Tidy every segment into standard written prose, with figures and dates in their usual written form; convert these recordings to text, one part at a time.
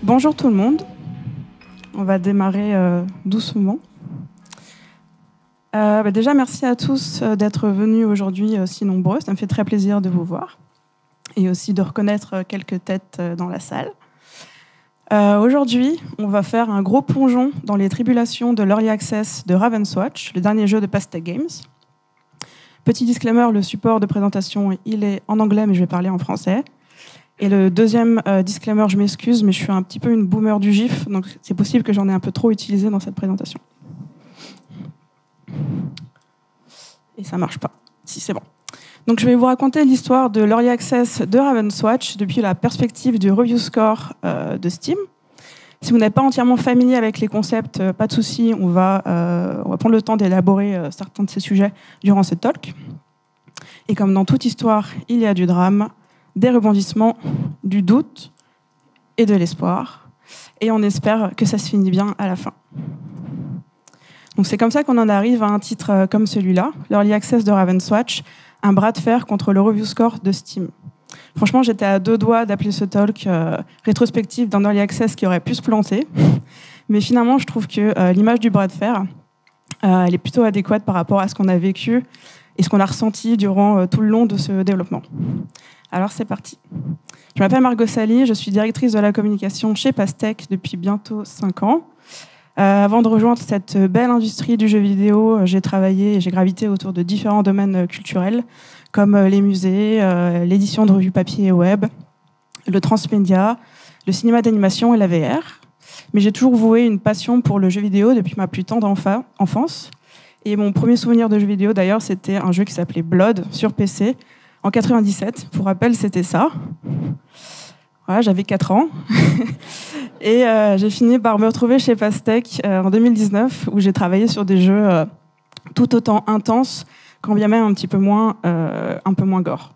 Bonjour tout le monde. On va démarrer doucement. Déjà, merci à tous d'être venus aujourd'hui si nombreux. Ça me fait très plaisir de vous voir et aussi de reconnaître quelques têtes dans la salle. Aujourd'hui, on va faire un gros plongeon dans les tribulations de l'Early Access de Ravenswatch, le dernier jeu de Pastèque Games. Petit disclaimer, le support de présentation, il est en anglais, mais je vais parler en français. Et le deuxième disclaimer, je m'excuse, mais je suis un petit peu une boomer du GIF, donc c'est possible que j'en ai un peu trop utilisé dans cette présentation. Et ça marche pas. Si, c'est bon. Donc je vais vous raconter l'histoire de l'Early Access de Ravenswatch depuis la perspective du review score de Steam. Si vous n'êtes pas entièrement familier avec les concepts, pas de souci, on va prendre le temps d'élaborer certains de ces sujets durant ce talk. Et comme dans toute histoire, il y a du drame, des rebondissements, du doute et de l'espoir. Et on espère que ça se finit bien à la fin. Donc c'est comme ça qu'on en arrive à un titre comme celui-là, l'Early Access de Ravenswatch, un bras de fer contre le review score de Steam. Franchement, j'étais à deux doigts d'appeler ce talk rétrospective d'un Early Access qui aurait pu se planter. Mais finalement, je trouve que l'image du bras de fer, elle est plutôt adéquate par rapport à ce qu'on a vécu et ce qu'on a ressenti durant tout le long de ce développement. Alors c'est parti. Je m'appelle Margot Sali, je suis directrice de la communication chez Pastèque depuis bientôt 5 ans. Avant de rejoindre cette belle industrie du jeu vidéo, j'ai travaillé et j'ai gravité autour de différents domaines culturels, comme les musées, l'édition de revues papier et web, le transmédia, le cinéma d'animation et la VR. Mais j'ai toujours voué une passion pour le jeu vidéo depuis ma plus tendre enfance. Et mon premier souvenir de jeu vidéo, d'ailleurs, c'était un jeu qui s'appelait Blood sur PC, en 97. Pour rappel, c'était ça. Voilà, j'avais 4 ans. Et j'ai fini par me retrouver chez Pastèque en 2019, où j'ai travaillé sur des jeux tout autant intenses, quand bien même un peu moins gore.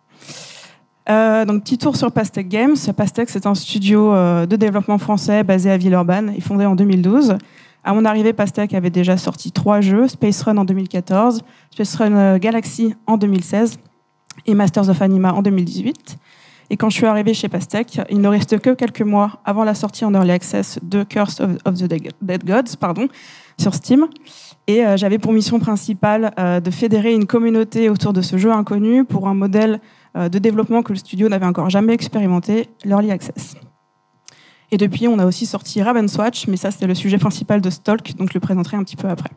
Donc, petit tour sur Pastèque Games. Pastèque, c'est un studio de développement français basé à Villeurbanne et fondé en 2012. À mon arrivée, Pastèque avait déjà sorti 3 jeux, Space Run en 2014, Space Run Galaxy en 2016 et Masters of Anima en 2018. Et quand je suis arrivée chez Pastèque, il ne reste que quelques mois avant la sortie en Early Access de Curse of the Dead Gods sur Steam. Et j'avais pour mission principale de fédérer une communauté autour de ce jeu inconnu pour un modèle de développement que le studio n'avait encore jamais expérimenté, l'Early Access. Et depuis, on a aussi sorti Ravenswatch, mais ça, c'était le sujet principal de ce talk, donc je le présenterai un petit peu après.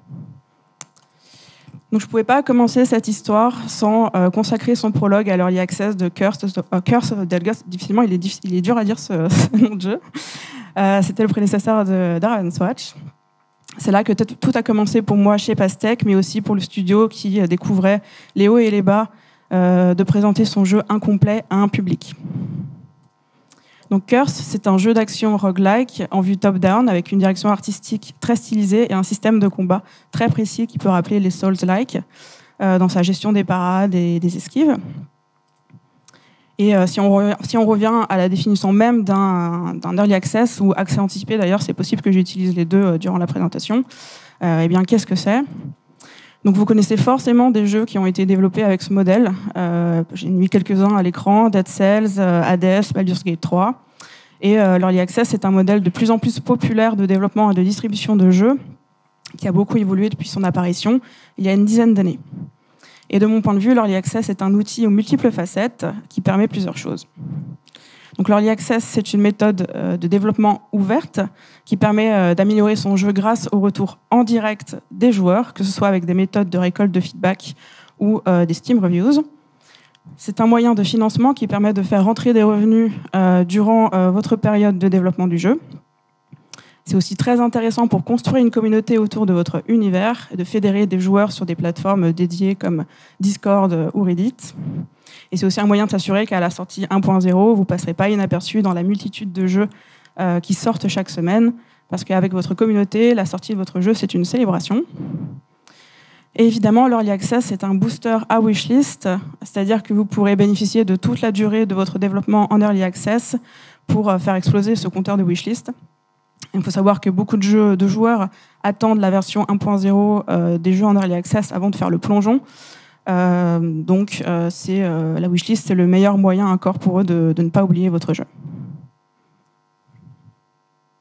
Donc je ne pouvais pas commencer cette histoire sans consacrer son prologue à l'Early Access de Curse of the Dead Gods. Difficilement, il est dur à dire ce nom de jeu. C'était le prédécesseur de Ravenswatch. C'est là que tout a commencé pour moi chez Pastèque, mais aussi pour le studio qui découvrait les hauts et les bas de présenter son jeu incomplet à un public. Donc Curse, c'est un jeu d'action roguelike en vue top-down avec une direction artistique très stylisée et un système de combat très précis qui peut rappeler les Souls-like dans sa gestion des parades et des esquives. Et si on revient à la définition même d'un Early Access ou accès anticipé, d'ailleurs, c'est possible que j'utilise les deux durant la présentation. Eh bien, qu'est-ce que c'est ? Donc vous connaissez forcément des jeux qui ont été développés avec ce modèle. J'ai mis quelques-uns à l'écran, Dead Cells, Hades, Baldur's Gate 3. Et l'Early Access est un modèle de plus en plus populaire de développement et de distribution de jeux qui a beaucoup évolué depuis son apparition il y a une dizaine d'années. Et de mon point de vue, l'Early Access est un outil aux multiples facettes qui permet plusieurs choses. Donc l'Early Access, c'est une méthode de développement ouverte qui permet d'améliorer son jeu grâce au retour en direct des joueurs, que ce soit avec des méthodes de récolte de feedback ou des Steam Reviews. C'est un moyen de financement qui permet de faire rentrer des revenus durant votre période de développement du jeu. C'est aussi très intéressant pour construire une communauté autour de votre univers et de fédérer des joueurs sur des plateformes dédiées comme Discord ou Reddit. Et c'est aussi un moyen de s'assurer qu'à la sortie 1.0, vous ne passerez pas inaperçu dans la multitude de jeux qui sortent chaque semaine, parce qu'avec votre communauté, la sortie de votre jeu, c'est une célébration. Et évidemment, l'Early Access est un booster à wishlist, c'est-à-dire que vous pourrez bénéficier de toute la durée de votre développement en Early Access pour faire exploser ce compteur de wishlist. Il faut savoir que beaucoup de joueurs attendent la version 1.0 des jeux en Early Access avant de faire le plongeon. La wishlist, c'est le meilleur moyen encore pour eux de ne pas oublier votre jeu.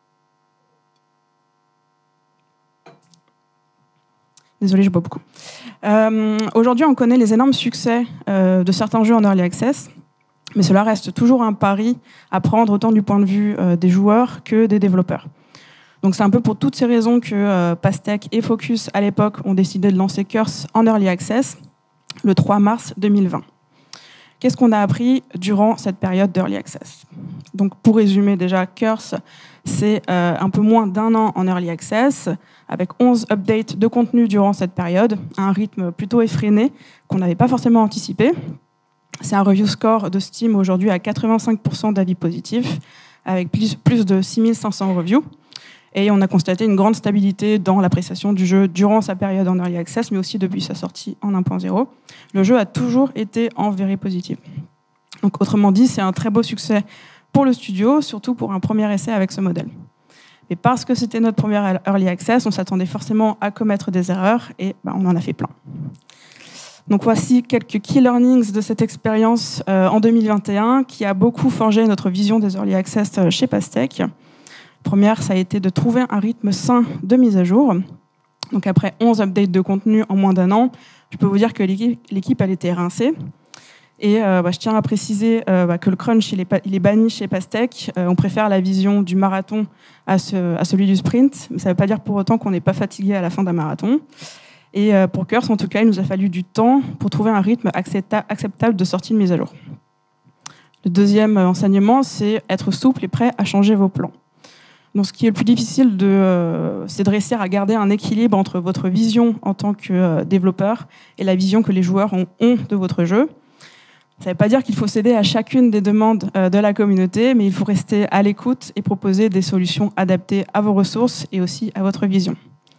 Désolée, je bois beaucoup. Aujourd'hui, on connaît les énormes succès de certains jeux en Early Access, mais cela reste toujours un pari à prendre autant du point de vue des joueurs que des développeurs. Donc c'est un peu pour toutes ces raisons que Pastèque et Focus, à l'époque, ont décidé de lancer Curse en Early Access le 3 mars 2020. Qu'est-ce qu'on a appris durant cette période d'Early Access? Donc pour résumer déjà, Curse, c'est un peu moins d'1 an en Early Access, avec 11 updates de contenu durant cette période, à un rythme plutôt effréné qu'on n'avait pas forcément anticipé. C'est un review score de Steam aujourd'hui à 85% d'avis positifs, avec plus de 6500 reviews. Et on a constaté une grande stabilité dans l'appréciation du jeu durant sa période en Early Access, mais aussi depuis sa sortie en 1.0. Le jeu a toujours été en very positive. Donc, autrement dit, c'est un très beau succès pour le studio, surtout pour un premier essai avec ce modèle. Et parce que c'était notre premier Early Access, on s'attendait forcément à commettre des erreurs, et on en a fait plein. Donc voici quelques key learnings de cette expérience en 2021, qui a beaucoup forgé notre vision des Early Access chez Pastèque. Première, ça a été de trouver un rythme sain de mise à jour. Donc après 11 updates de contenu en moins d'1 an, je peux vous dire que l'équipe elle était rincée. Et je tiens à préciser que le crunch il est banni chez Pastèque. On préfère la vision du marathon à celui du sprint, mais ça ne veut pas dire pour autant qu'on n'est pas fatigué à la fin d'un marathon. Et pour Curse, en tout cas, il nous a fallu du temps pour trouver un rythme acceptable de sortie de mise à jour. Le deuxième enseignement, c'est être souple et prêt à changer vos plans. Donc, ce qui est le plus difficile, c'est de réussir à garder un équilibre entre votre vision en tant que développeur et la vision que les joueurs ont de votre jeu. Ça ne veut pas dire qu'il faut céder à chacune des demandes de la communauté, mais il faut rester à l'écoute et proposer des solutions adaptées à vos ressources et aussi à votre vision.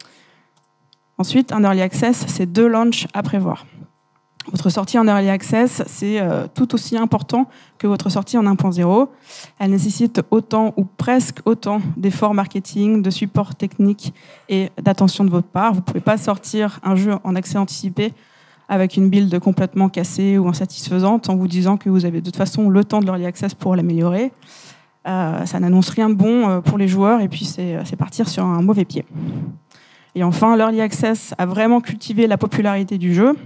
Ensuite, un Early Access, c'est 2 launchs à prévoir. Votre sortie en Early Access, c'est tout aussi important que votre sortie en 1.0. Elle nécessite autant ou presque autant d'efforts marketing, de support technique et d'attention de votre part. Vous ne pouvez pas sortir un jeu en accès anticipé avec une build complètement cassée ou insatisfaisante en vous disant que vous avez de toute façon le temps de l'Early Access pour l'améliorer. Ça n'annonce rien de bon pour les joueurs et puis c'est partir sur un mauvais pied. Et enfin, l'Early Access a vraiment cultivé la popularité du jeu.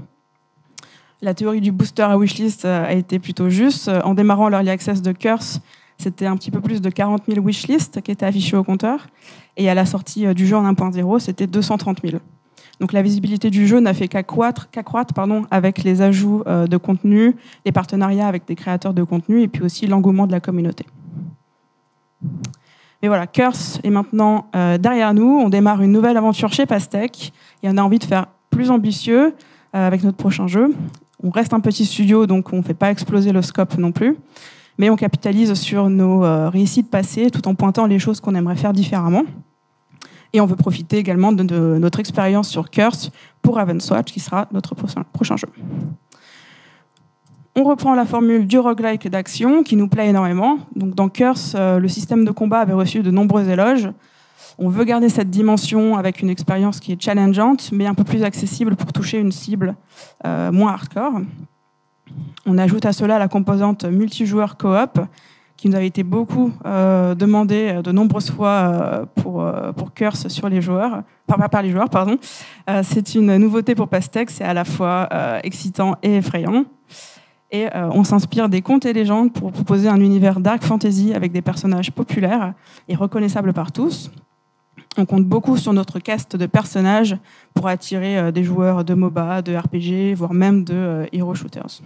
La théorie du booster à wishlist a été plutôt juste. En démarrant l'Early Access de Curse, c'était un petit peu plus de 40 000 wishlists qui étaient affichés au compteur. Et à la sortie du jeu en 1.0, c'était 230 000. Donc la visibilité du jeu n'a fait qu'accroître avec les ajouts de contenu, les partenariats avec des créateurs de contenu et puis aussi l'engouement de la communauté. Mais voilà, Curse est maintenant derrière nous. On démarre une nouvelle aventure chez Pastèque et on a envie de faire plus ambitieux avec notre prochain jeu. On reste un petit studio, donc on ne fait pas exploser le scope non plus, mais on capitalise sur nos réussites passées tout en pointant les choses qu'on aimerait faire différemment. Et on veut profiter également de notre expérience sur Curse pour Ravenswatch, qui sera notre prochain jeu. On reprend la formule du roguelike d'action, qui nous plaît énormément. Donc dans Curse, le système de combat avait reçu de nombreux éloges. On veut garder cette dimension avec une expérience qui est challengeante, mais un peu plus accessible pour toucher une cible moins hardcore. On ajoute à cela la composante multijoueur coop, qui nous avait été beaucoup demandée de nombreuses fois pour Curse sur les joueurs, par les joueurs, pardon. C'est une nouveauté pour Pastèque, c'est à la fois excitant et effrayant. Et on s'inspire des contes et légendes pour proposer un univers dark fantasy avec des personnages populaires et reconnaissables par tous. On compte beaucoup sur notre cast de personnages pour attirer des joueurs de MOBA, de RPG, voire même de hero shooters.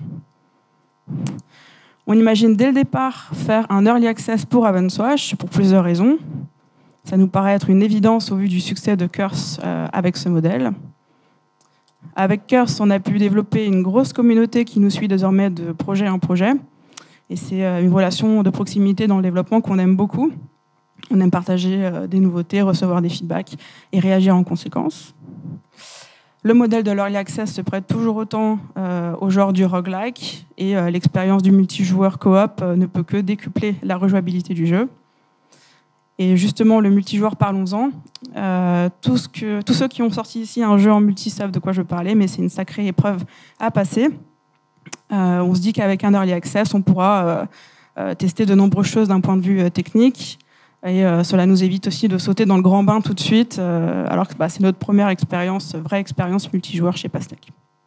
On imagine dès le départ faire un early access pour Ravenswatch pour plusieurs raisons. Ça nous paraît être une évidence au vu du succès de Curse avec ce modèle. Avec Curse, on a pu développer une grosse communauté qui nous suit désormais de projet en projet. Et c'est une relation de proximité dans le développement qu'on aime beaucoup. On aime partager des nouveautés, recevoir des feedbacks et réagir en conséquence. Le modèle de l'Early Access se prête toujours autant au genre du roguelike et l'expérience du multijoueur coop ne peut que décupler la rejouabilité du jeu. Et justement, le multijoueur, parlons-en. Tous ceux qui ont sorti ici un jeu en multi savent de quoi je parlais, mais c'est une sacrée épreuve à passer. On se dit qu'avec un Early Access, on pourra tester de nombreuses choses d'un point de vue technique, Et cela nous évite aussi de sauter dans le grand bain tout de suite, alors que c'est notre première expérience, vraie expérience multijoueur chez Pastèque.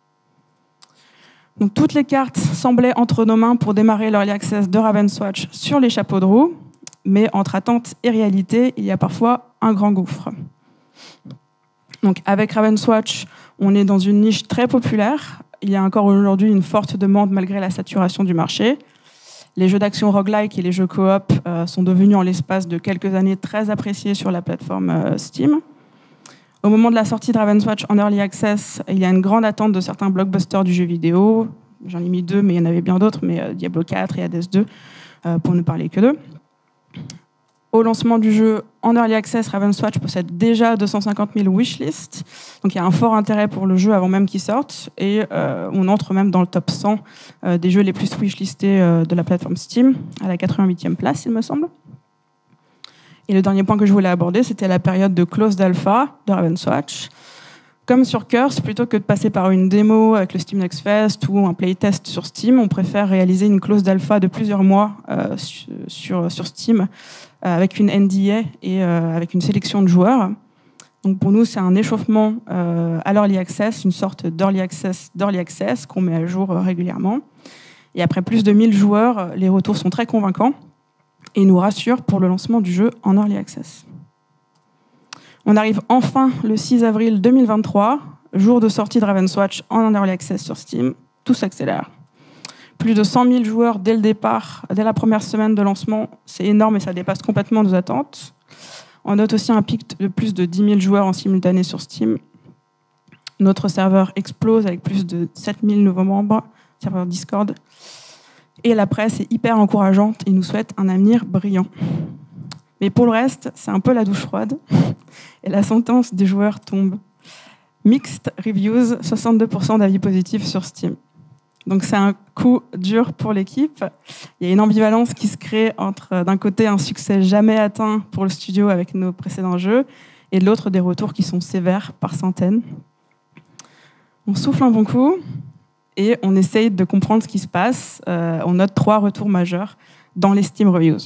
Donc toutes les cartes semblaient entre nos mains pour démarrer l'Early Access de Ravenswatch sur les chapeaux de roue, mais entre attente et réalité, il y a parfois un grand gouffre. Donc avec Ravenswatch, on est dans une niche très populaire. Il y a encore aujourd'hui une forte demande malgré la saturation du marché. Les jeux d'action roguelike et les jeux coop sont devenus en l'espace de quelques années très appréciés sur la plateforme Steam. Au moment de la sortie de Ravenswatch en Early Access, il y a une grande attente de certains blockbusters du jeu vidéo. J'en ai mis 2, mais il y en avait bien d'autres, mais Diablo 4 et Hades 2, pour ne parler que d'eux. Au lancement du jeu en Early Access, Ravenswatch possède déjà 250 000 wishlists. Donc il y a un fort intérêt pour le jeu avant même qu'il sorte. Et on entre même dans le top 100 des jeux les plus wishlistés de la plateforme Steam, à la 88e place, il me semble. Et le dernier point que je voulais aborder, c'était la période de closed alpha de Ravenswatch. Comme sur Curse, plutôt que de passer par une démo avec le Steam Next Fest ou un playtest sur Steam, on préfère réaliser une closed alpha de plusieurs mois sur Steam, avec une NDA et avec une sélection de joueurs. Donc pour nous, c'est un échauffement à l'Early Access, une sorte d'Early Access qu'on met à jour régulièrement. Et après plus de 1000 joueurs, les retours sont très convaincants et nous rassurent pour le lancement du jeu en Early Access. On arrive enfin le 6 avril 2023, jour de sortie de Ravenswatch en Early Access sur Steam. Tout s'accélère. Plus de 100 000 joueurs dès le départ, dès la première semaine de lancement, c'est énorme et ça dépasse complètement nos attentes. On note aussi un pic de plus de 10 000 joueurs en simultané sur Steam. Notre serveur explose avec plus de 7 000 nouveaux membres, serveur Discord. Et la presse est hyper encourageante et nous souhaite un avenir brillant. Mais pour le reste, c'est un peu la douche froide et la sentence des joueurs tombe. Mixed reviews, 62% d'avis positifs sur Steam. Donc c'est un coup dur pour l'équipe. Il y a une ambivalence qui se crée entre, d'un côté, un succès jamais atteint pour le studio avec nos précédents jeux, et de l'autre, des retours qui sont sévères par centaines. On souffle un bon coup et on essaye de comprendre ce qui se passe. On note 3 retours majeurs dans les Steam Reviews.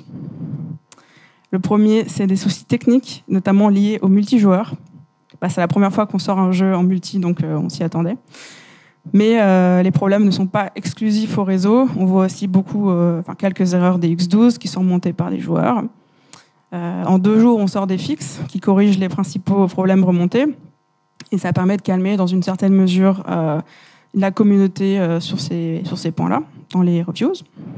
Le premier, c'est des soucis techniques, notamment liés au multijoueur. C'est la première fois qu'on sort un jeu en multi, donc on s'y attendait. Mais les problèmes ne sont pas exclusifs au réseau. On voit aussi quelques erreurs des X12 qui sont remontées par les joueurs. En 2 jours, on sort des fixes qui corrigent les principaux problèmes remontés. Et ça permet de calmer, dans une certaine mesure, la communauté sur ces points-là, dans les reviews.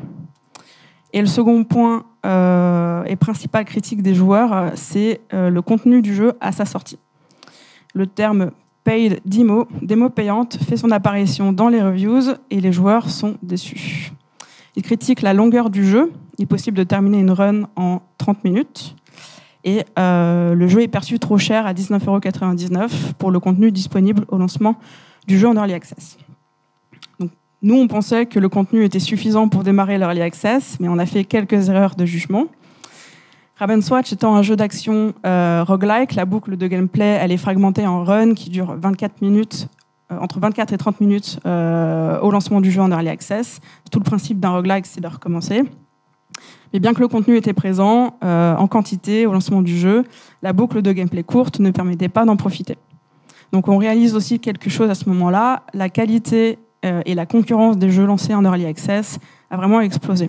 Et le second point et principal critique des joueurs, c'est le contenu du jeu à sa sortie. Le terme paid demo, démo payante, fait son apparition dans les reviews et les joueurs sont déçus. Ils critiquent la longueur du jeu. Il est possible de terminer une run en 30 minutes. Et le jeu est perçu trop cher à 19,99 € pour le contenu disponible au lancement du jeu en Early Access. Donc, nous, on pensait que le contenu était suffisant pour démarrer l'Early Access, mais on a fait quelques erreurs de jugement. Ravenswatch étant un jeu d'action roguelike, la boucle de gameplay elle est fragmentée en run qui dure 24 minutes, entre 24 et 30 minutes au lancement du jeu en Early Access. Tout le principe d'un roguelike, c'est de recommencer. Mais bien que le contenu était présent en quantité au lancement du jeu, la boucle de gameplay courte ne permettait pas d'en profiter. Donc on réalise aussi quelque chose à ce moment-là, la qualité et la concurrence des jeux lancés en Early Access a vraiment explosé.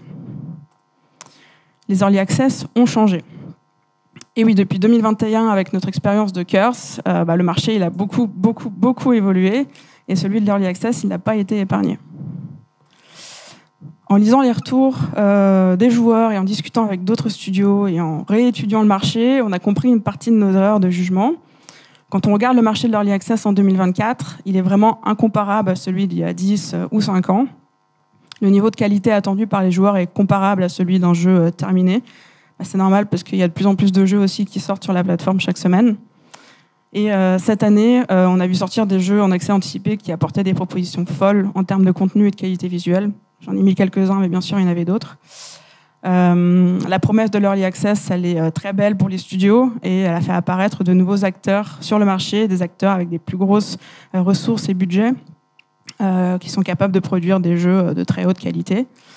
Les Early Access ont changé. Et oui, depuis 2021, avec notre expérience de Curse, le marché il a beaucoup évolué et celui de l'Early Access, il n'a pas été épargné. En lisant les retours des joueurs et en discutant avec d'autres studios et en réétudiant le marché, on a compris une partie de nos erreurs de jugement. Quand on regarde le marché de l'Early Access en 2024, il est vraiment incomparable à celui d'il y a 10 ou 5 ans. Le niveau de qualité attendu par les joueurs est comparable à celui d'un jeu terminé. C'est normal parce qu'il y a de plus en plus de jeux aussi qui sortent sur la plateforme chaque semaine. Et cette année, on a vu sortir des jeux en accès anticipé qui apportaient des propositions folles en termes de contenu et de qualité visuelle. J'en ai mis quelques-uns, mais bien sûr, il y en avait d'autres. La promesse de l'Early Access, elle est très belle pour les studios et elle a fait apparaître de nouveaux acteurs sur le marché, des acteurs avec des plus grosses ressources et budgets qui sont capables de produire des jeux de très haute qualité.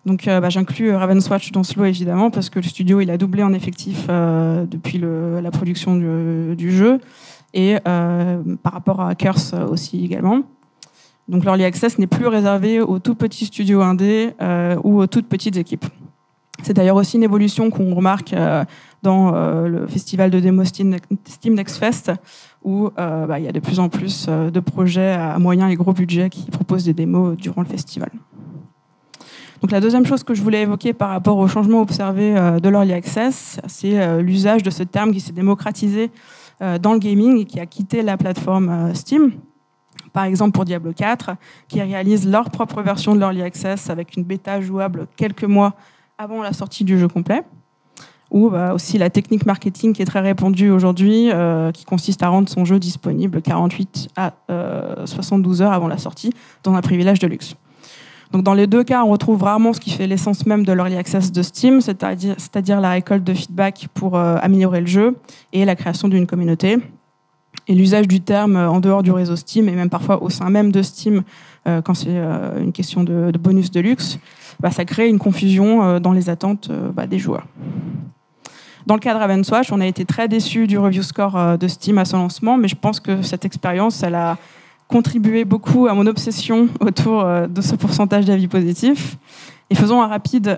Donc j'inclus Ravenswatch dans ce lot évidemment parce que le studio il a doublé en effectif depuis la production du jeu et par rapport à Curse aussi également. Donc l'Early Access n'est plus réservé aux tout petits studios indés ou aux toutes petites équipes. C'est d'ailleurs aussi une évolution qu'on remarque dans le festival de démo Steam Next Fest où il y a de plus en plus de projets à moyen et gros budget qui proposent des démos durant le festival. Donc la deuxième chose que je voulais évoquer par rapport aux changements observés de l'Early Access, c'est l'usage de ce terme qui s'est démocratisé dans le gaming et qui a quitté la plateforme Steam. Par exemple pour Diablo 4, qui réalise leur propre version de l'Early Access avec une bêta jouable quelques mois avant la sortie du jeu complet. Ou aussi la technique marketing qui est très répandue aujourd'hui, qui consiste à rendre son jeu disponible 48 à 72 heures avant la sortie, dans un privilège de luxe. Donc dans les deux cas, on retrouve rarement ce qui fait l'essence même de l'Early Access de Steam, c'est-à-dire la récolte de feedback pour améliorer le jeu et la création d'une communauté. Et l'usage du terme en dehors du réseau Steam, et même parfois au sein même de Steam, quand c'est une question de bonus de luxe, ça crée une confusion dans les attentes des joueurs. Dans le cas de Ravenswatch, on a été très déçus du review score de Steam à son lancement, mais je pense que cette expérience, elle a contribué beaucoup à mon obsession autour de ce pourcentage d'avis positifs. Et faisons un rapide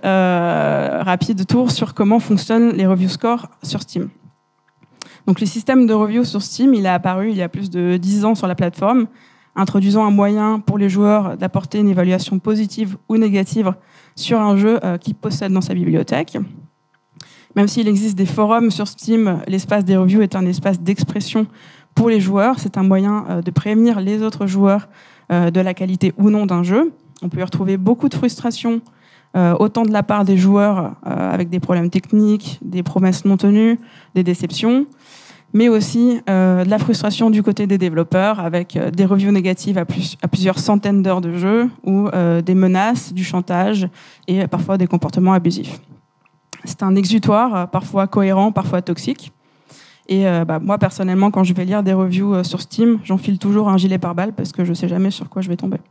tour sur comment fonctionnent les review scores sur Steam. Donc, le système de review sur Steam, il est apparu il y a plus de 10 ans sur la plateforme, introduisant un moyen pour les joueurs d'apporter une évaluation positive ou négative sur un jeu qu'ils possèdent dans sa bibliothèque. Même s'il existe des forums sur Steam, l'espace des reviews est un espace d'expression pour les joueurs. C'est un moyen de prévenir les autres joueurs de la qualité ou non d'un jeu. On peut y retrouver beaucoup de frustration, autant de la part des joueurs avec des problèmes techniques, des promesses non tenues, des déceptions, mais aussi de la frustration du côté des développeurs avec des reviews négatives à plusieurs centaines d'heures de jeu ou des menaces, du chantage et parfois des comportements abusifs. C'est un exutoire, parfois cohérent, parfois toxique. Et moi, personnellement, quand je vais lire des reviews sur Steam, j'enfile toujours un gilet pare-balles parce que je ne sais jamais sur quoi je vais tomber.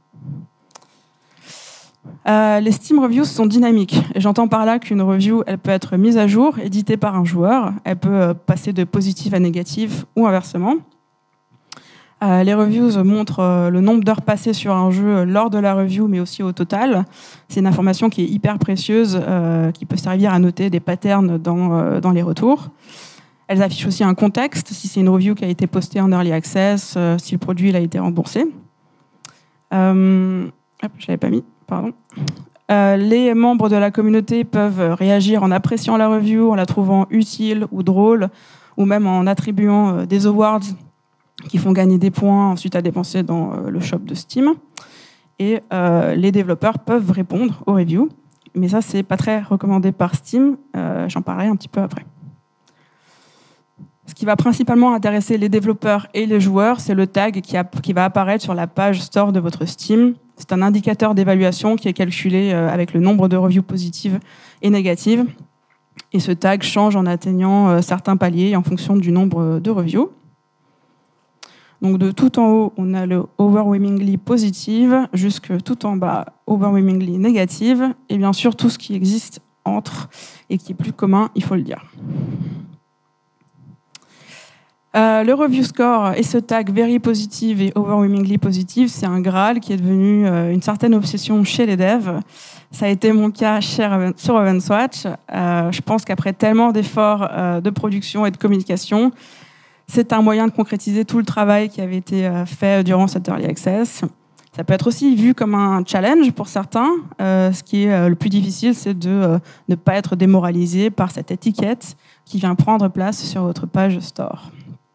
Les Steam Reviews sont dynamiques. Et j'entends par là qu'une review, elle peut être mise à jour, éditée par un joueur. Elle peut passer de positive à négative ou inversement. Les reviews montrent le nombre d'heures passées sur un jeu lors de la review, mais aussi au total. C'est une information qui est hyper précieuse, qui peut servir à noter des patterns dans les retours. Elles affichent aussi un contexte, si c'est une review qui a été postée en Early Access, si le produit a été remboursé. Je l'avais pas mis, pardon. Les membres de la communauté peuvent réagir en appréciant la review, en la trouvant utile ou drôle, ou même en attribuant des awards qui font gagner des points ensuite à dépenser dans le shop de Steam. Et les développeurs peuvent répondre aux reviews, mais ça, c'est pas très recommandé par Steam. J'en parlerai un petit peu après. Ce qui va principalement intéresser les développeurs et les joueurs, c'est le tag qui va apparaître sur la page store de votre Steam. C'est un indicateur d'évaluation qui est calculé avec le nombre de reviews positives et négatives. Et ce tag change en atteignant certains paliers en fonction du nombre de reviews. Donc de tout en haut, on a le overwhelmingly positive, jusque tout en bas, overwhelmingly négative, et bien sûr tout ce qui existe entre et qui est plus commun, il faut le dire. Le review score et ce tag very positive et overwhelmingly positive, c'est un Graal qui est devenu une certaine obsession chez les devs. Ça a été mon cas sur Ravenswatch. Je pense qu'après tellement d'efforts de production et de communication, c'est un moyen de concrétiser tout le travail qui avait été fait durant cette Early Access. Ça peut être aussi vu comme un challenge pour certains. Ce qui est le plus difficile, c'est de ne pas être démoralisé par cette étiquette qui vient prendre place sur votre page store.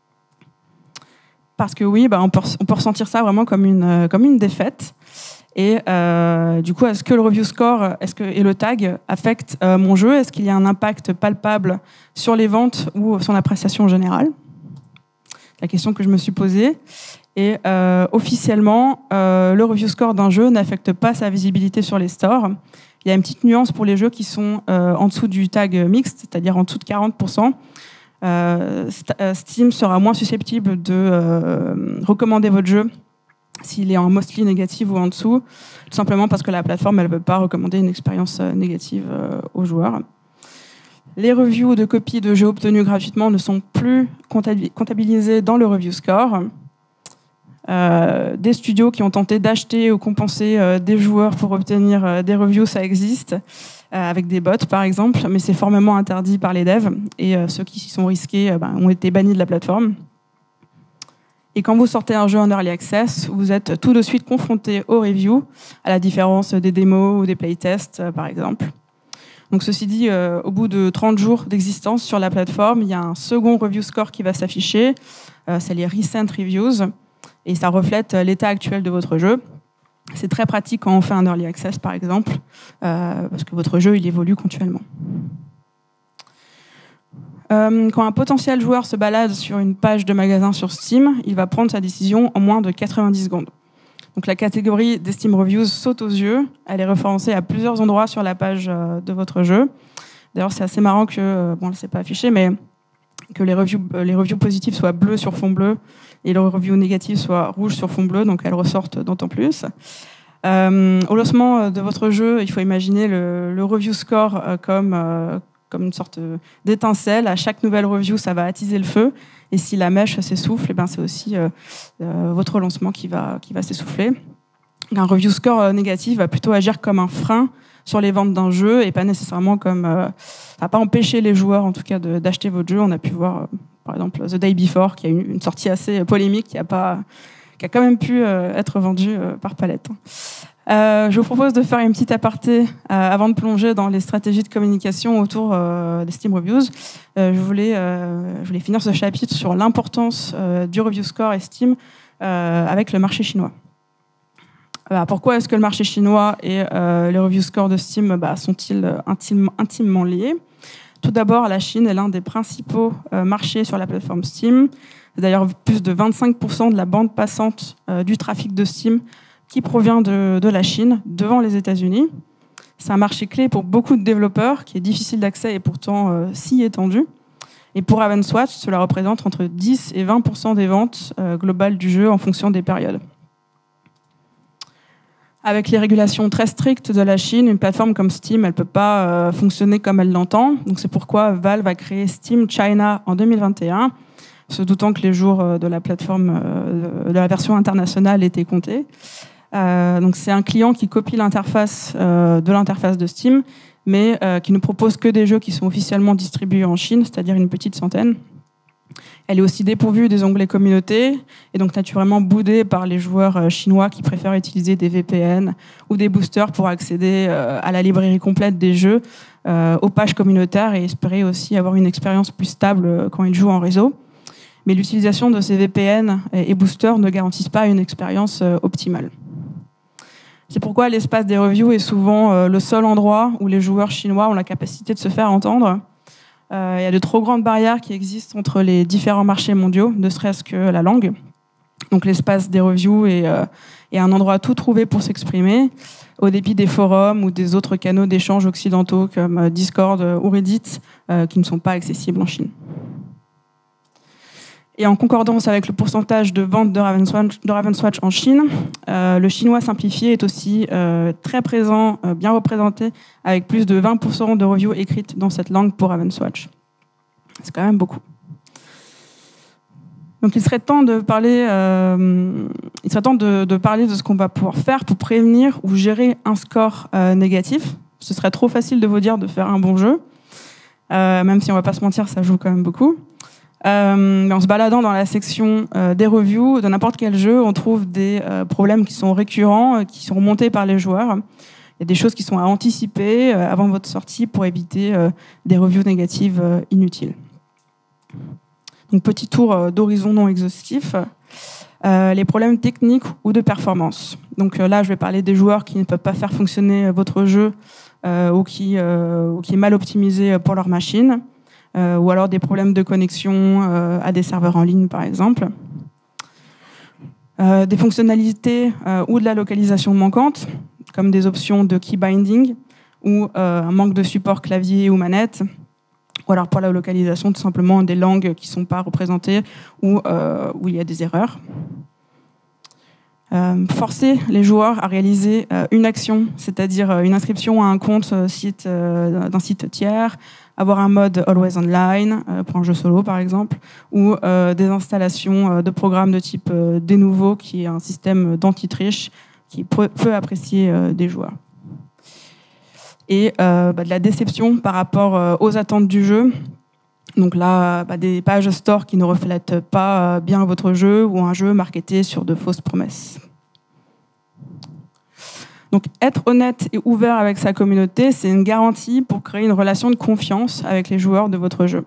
Parce que oui, on peut ressentir ça vraiment comme une défaite. Et du coup, est-ce que le review score et le tag affectent mon jeu? Est-ce qu'il y a un impact palpable sur les ventes ou son appréciation générale? La question que je me suis posée. Et officiellement, le review score d'un jeu n'affecte pas sa visibilité sur les stores. Il y a une petite nuance pour les jeux qui sont en dessous du tag mixte, c'est-à-dire en dessous de 40%. Steam sera moins susceptible de recommander votre jeu s'il est en mostly négative ou en dessous, tout simplement parce que la plateforme elle veut pas recommander une expérience négative aux joueurs. Les reviews de copies de jeux obtenus gratuitement ne sont plus comptabilisées dans le review score. Des studios qui ont tenté d'acheter ou compenser des joueurs pour obtenir des reviews, ça existe, avec des bots par exemple, mais c'est formellement interdit par les devs et ceux qui s'y sont risqués ont été bannis de la plateforme. Et quand vous sortez un jeu en early access, vous êtes tout de suite confronté aux reviews, à la différence des démos ou des playtests par exemple. Donc ceci dit, au bout de 30 jours d'existence sur la plateforme, il y a un second review score qui va s'afficher, c'est les recent reviews, et ça reflète l'état actuel de votre jeu. C'est très pratique quand on fait un early access par exemple, parce que votre jeu il évolue continuellement. Quand un potentiel joueur se balade sur une page de magasin sur Steam, il va prendre sa décision en moins de 90 secondes. Donc la catégorie des Steam Reviews saute aux yeux. Elle est référencée à plusieurs endroits sur la page de votre jeu. D'ailleurs, c'est assez marrant que, bon, c'est pas affiché, mais que les reviews positives soient bleues sur fond bleu et les reviews négatives soient rouges sur fond bleu, donc elles ressortent d'autant plus. Au lancement de votre jeu, il faut imaginer le review score comme une sorte d'étincelle. À chaque nouvelle review, ça va attiser le feu. Et si la mèche s'essouffle, c'est aussi votre lancement qui va s'essouffler. Un review score négatif va plutôt agir comme un frein sur les ventes d'un jeu et pas nécessairement comme... ça va pas empêcher les joueurs, en tout cas, d'acheter votre jeu. On a pu voir, par exemple, The Day Before, qui a eu une sortie assez polémique, qui a quand même pu être vendue par Palette. Je vous propose de faire une petite aparté avant de plonger dans les stratégies de communication autour des Steam Reviews. Je voulais finir ce chapitre sur l'importance du review score et Steam avec le marché chinois. Pourquoi est-ce que le marché chinois et les review scores de Steam sont-ils intimement liés ? Tout d'abord, la Chine est l'un des principaux marchés sur la plateforme Steam. D'ailleurs, plus de 25% de la bande passante du trafic de Steam qui provient de la Chine, devant les États-Unis. C'est un marché clé pour beaucoup de développeurs, qui est difficile d'accès et pourtant si étendu. Et pour Ravenswatch, cela représente entre 10 et 20% des ventes globales du jeu en fonction des périodes. Avec les régulations très strictes de la Chine, une plateforme comme Steam, elle ne peut pas fonctionner comme elle l'entend. Donc c'est pourquoi Valve a créé Steam China en 2021, se doutant que les jours de la plateforme, de la version internationale étaient comptés. Donc c'est un client qui copie l'interface de l'interface de Steam, mais qui ne propose que des jeux qui sont officiellement distribués en Chine, c'est-à-dire une petite centaine. Elle est aussi dépourvue des onglets communauté, et donc naturellement boudée par les joueurs chinois qui préfèrent utiliser des VPN ou des boosters pour accéder à la librairie complète des jeux, aux pages communautaires, et espérer aussi avoir une expérience plus stable quand ils jouent en réseau. Mais l'utilisation de ces VPN et boosters ne garantissent pas une expérience optimale. C'est pourquoi l'espace des reviews est souvent le seul endroit où les joueurs chinois ont la capacité de se faire entendre. Il y a de trop grandes barrières qui existent entre les différents marchés mondiaux, ne serait-ce que la langue. Donc l'espace des reviews est un endroit tout trouvé pour s'exprimer, au dépit des forums ou des autres canaux d'échange occidentaux comme Discord ou Reddit, qui ne sont pas accessibles en Chine. Et en concordance avec le pourcentage de vente de Ravenswatch en Chine, le chinois simplifié est aussi très présent, bien représenté, avec plus de 20% de reviews écrites dans cette langue pour Ravenswatch. C'est quand même beaucoup. Donc il serait temps de parler, de ce qu'on va pouvoir faire pour prévenir ou gérer un score négatif. Ce serait trop facile de vous dire de faire un bon jeu, même si on ne va pas se mentir, ça joue quand même beaucoup. En se baladant dans la section des reviews de n'importe quel jeu, on trouve des problèmes qui sont récurrents, qui sont remontés par les joueurs. Il y a des choses qui sont à anticiper avant votre sortie pour éviter des reviews négatives inutiles. Donc, petit tour d'horizon non exhaustif. Les problèmes techniques ou de performance. Donc là, je vais parler des joueurs qui ne peuvent pas faire fonctionner votre jeu ou qui est mal optimisé pour leur machine. Ou alors des problèmes de connexion à des serveurs en ligne, par exemple. Des fonctionnalités ou de la localisation manquante, comme des options de key binding, ou un manque de support clavier ou manette, ou alors pour la localisation, tout simplement des langues qui ne sont pas représentées ou où il y a des erreurs. Forcer les joueurs à réaliser une action, c'est-à-dire une inscription à un compte d'un site tiers, avoir un mode Always Online pour un jeu solo par exemple, ou des installations de programmes de type Denuvo, qui est un système d'anti-triche qui est peu apprécié des joueurs. Et de la déception par rapport aux attentes du jeu. Donc là, des pages store qui ne reflètent pas bien votre jeu ou un jeu marketé sur de fausses promesses. Donc être honnête et ouvert avec sa communauté, c'est une garantie pour créer une relation de confiance avec les joueurs de votre jeu.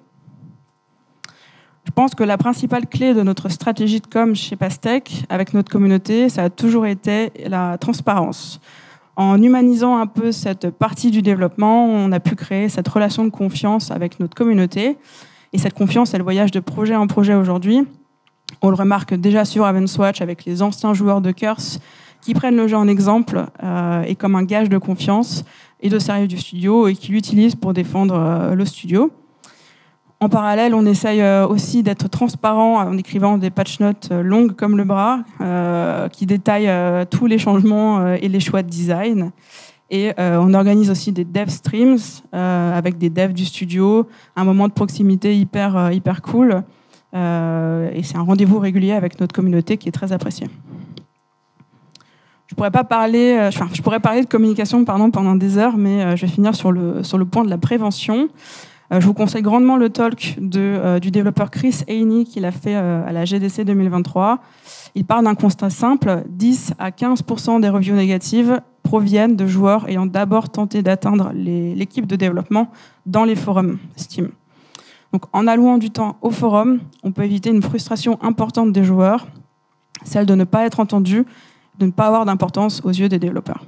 Je pense que la principale clé de notre stratégie de com chez Pastèque, avec notre communauté, ça a toujours été la transparence. En humanisant un peu cette partie du développement, on a pu créer cette relation de confiance avec notre communauté. Et cette confiance, elle voyage de projet en projet aujourd'hui. On le remarque déjà sur Ravenswatch avec les anciens joueurs de Curse qui prennent le jeu en exemple et comme un gage de confiance et de sérieux du studio et qui l'utilisent pour défendre le studio. En parallèle, on essaye aussi d'être transparent en écrivant des patch notes longues comme le bras, qui détaillent tous les changements et les choix de design. Et on organise aussi des dev streams avec des devs du studio, un moment de proximité hyper cool. Et c'est un rendez-vous régulier avec notre communauté qui est très apprécié. Je pourrais parler de communication pendant des heures, mais je vais finir sur le point de la prévention. Je vous conseille grandement le talk du développeur Chris Haney qu'il a fait à la GDC 2023. Il part d'un constat simple, 10 à 15% des reviews négatives proviennent de joueurs ayant d'abord tenté d'atteindre l'équipe de développement dans les forums Steam. Donc en allouant du temps au forum, on peut éviter une frustration importante des joueurs, celle de ne pas être entendu, de ne pas avoir d'importance aux yeux des développeurs.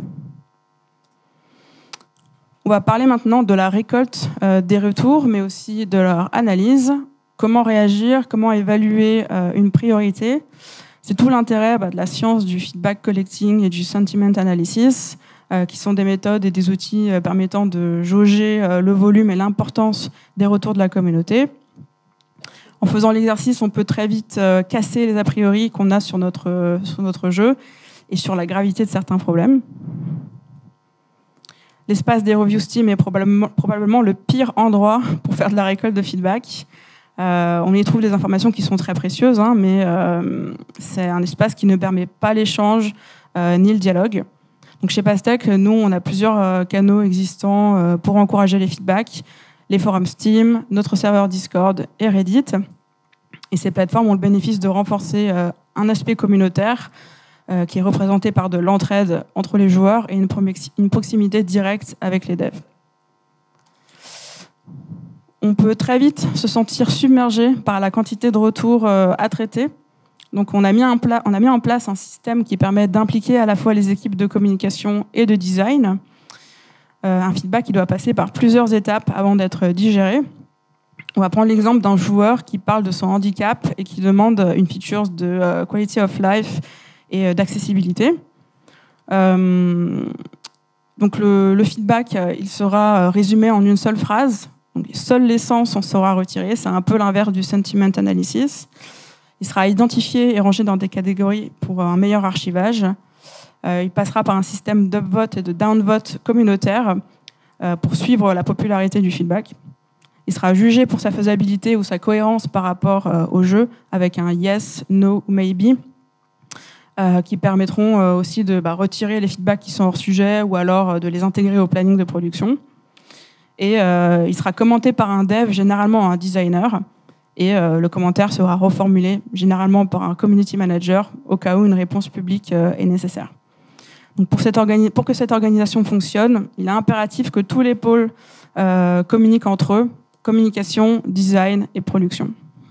On va parler maintenant de la récolte des retours, mais aussi de leur analyse. Comment réagir, comment évaluer une priorité. C'est tout l'intérêt de la science du feedback collecting et du sentiment analysis, qui sont des méthodes et des outils permettant de jauger le volume et l'importance des retours de la communauté. En faisant l'exercice, on peut très vite casser les a priori qu'on a sur notre jeu et sur la gravité de certains problèmes. L'espace des reviews Steam est probablement le pire endroit pour faire de la récolte de feedback. On y trouve des informations qui sont très précieuses, mais c'est un espace qui ne permet pas l'échange ni le dialogue. Donc chez Pastèque, nous, on a plusieurs canaux existants pour encourager les feedbacks, les forums Steam, notre serveur Discord et Reddit. Et ces plateformes ont le bénéfice de renforcer un aspect communautaire qui est représenté par de l'entraide entre les joueurs et une proximité directe avec les devs. On peut très vite se sentir submergé par la quantité de retours à traiter. Donc on a mis en place un système qui permet d'impliquer à la fois les équipes de communication et de design. Un feedback qui doit passer par plusieurs étapes avant d'être digéré. On va prendre l'exemple d'un joueur qui parle de son handicap et qui demande une feature de quality of life et d'accessibilité. Donc le feedback, il sera résumé en une seule phrase. Donc, seule l'essence en sera retirée. C'est un peu l'inverse du sentiment analysis. Il sera identifié et rangé dans des catégories pour un meilleur archivage. Il passera par un système d'upvote et de downvote communautaire pour suivre la popularité du feedback. Il sera jugé pour sa faisabilité ou sa cohérence par rapport au jeu avec un yes, no ou maybe qui permettront aussi de retirer les feedbacks qui sont hors sujet ou alors de les intégrer au planning de production. Et il sera commenté par un dev, généralement un designer, et le commentaire sera reformulé généralement par un community manager au cas où une réponse publique est nécessaire. Donc pour que cette organisation fonctionne, il est impératif que tous les pôles communiquent entre eux, communication, design et production.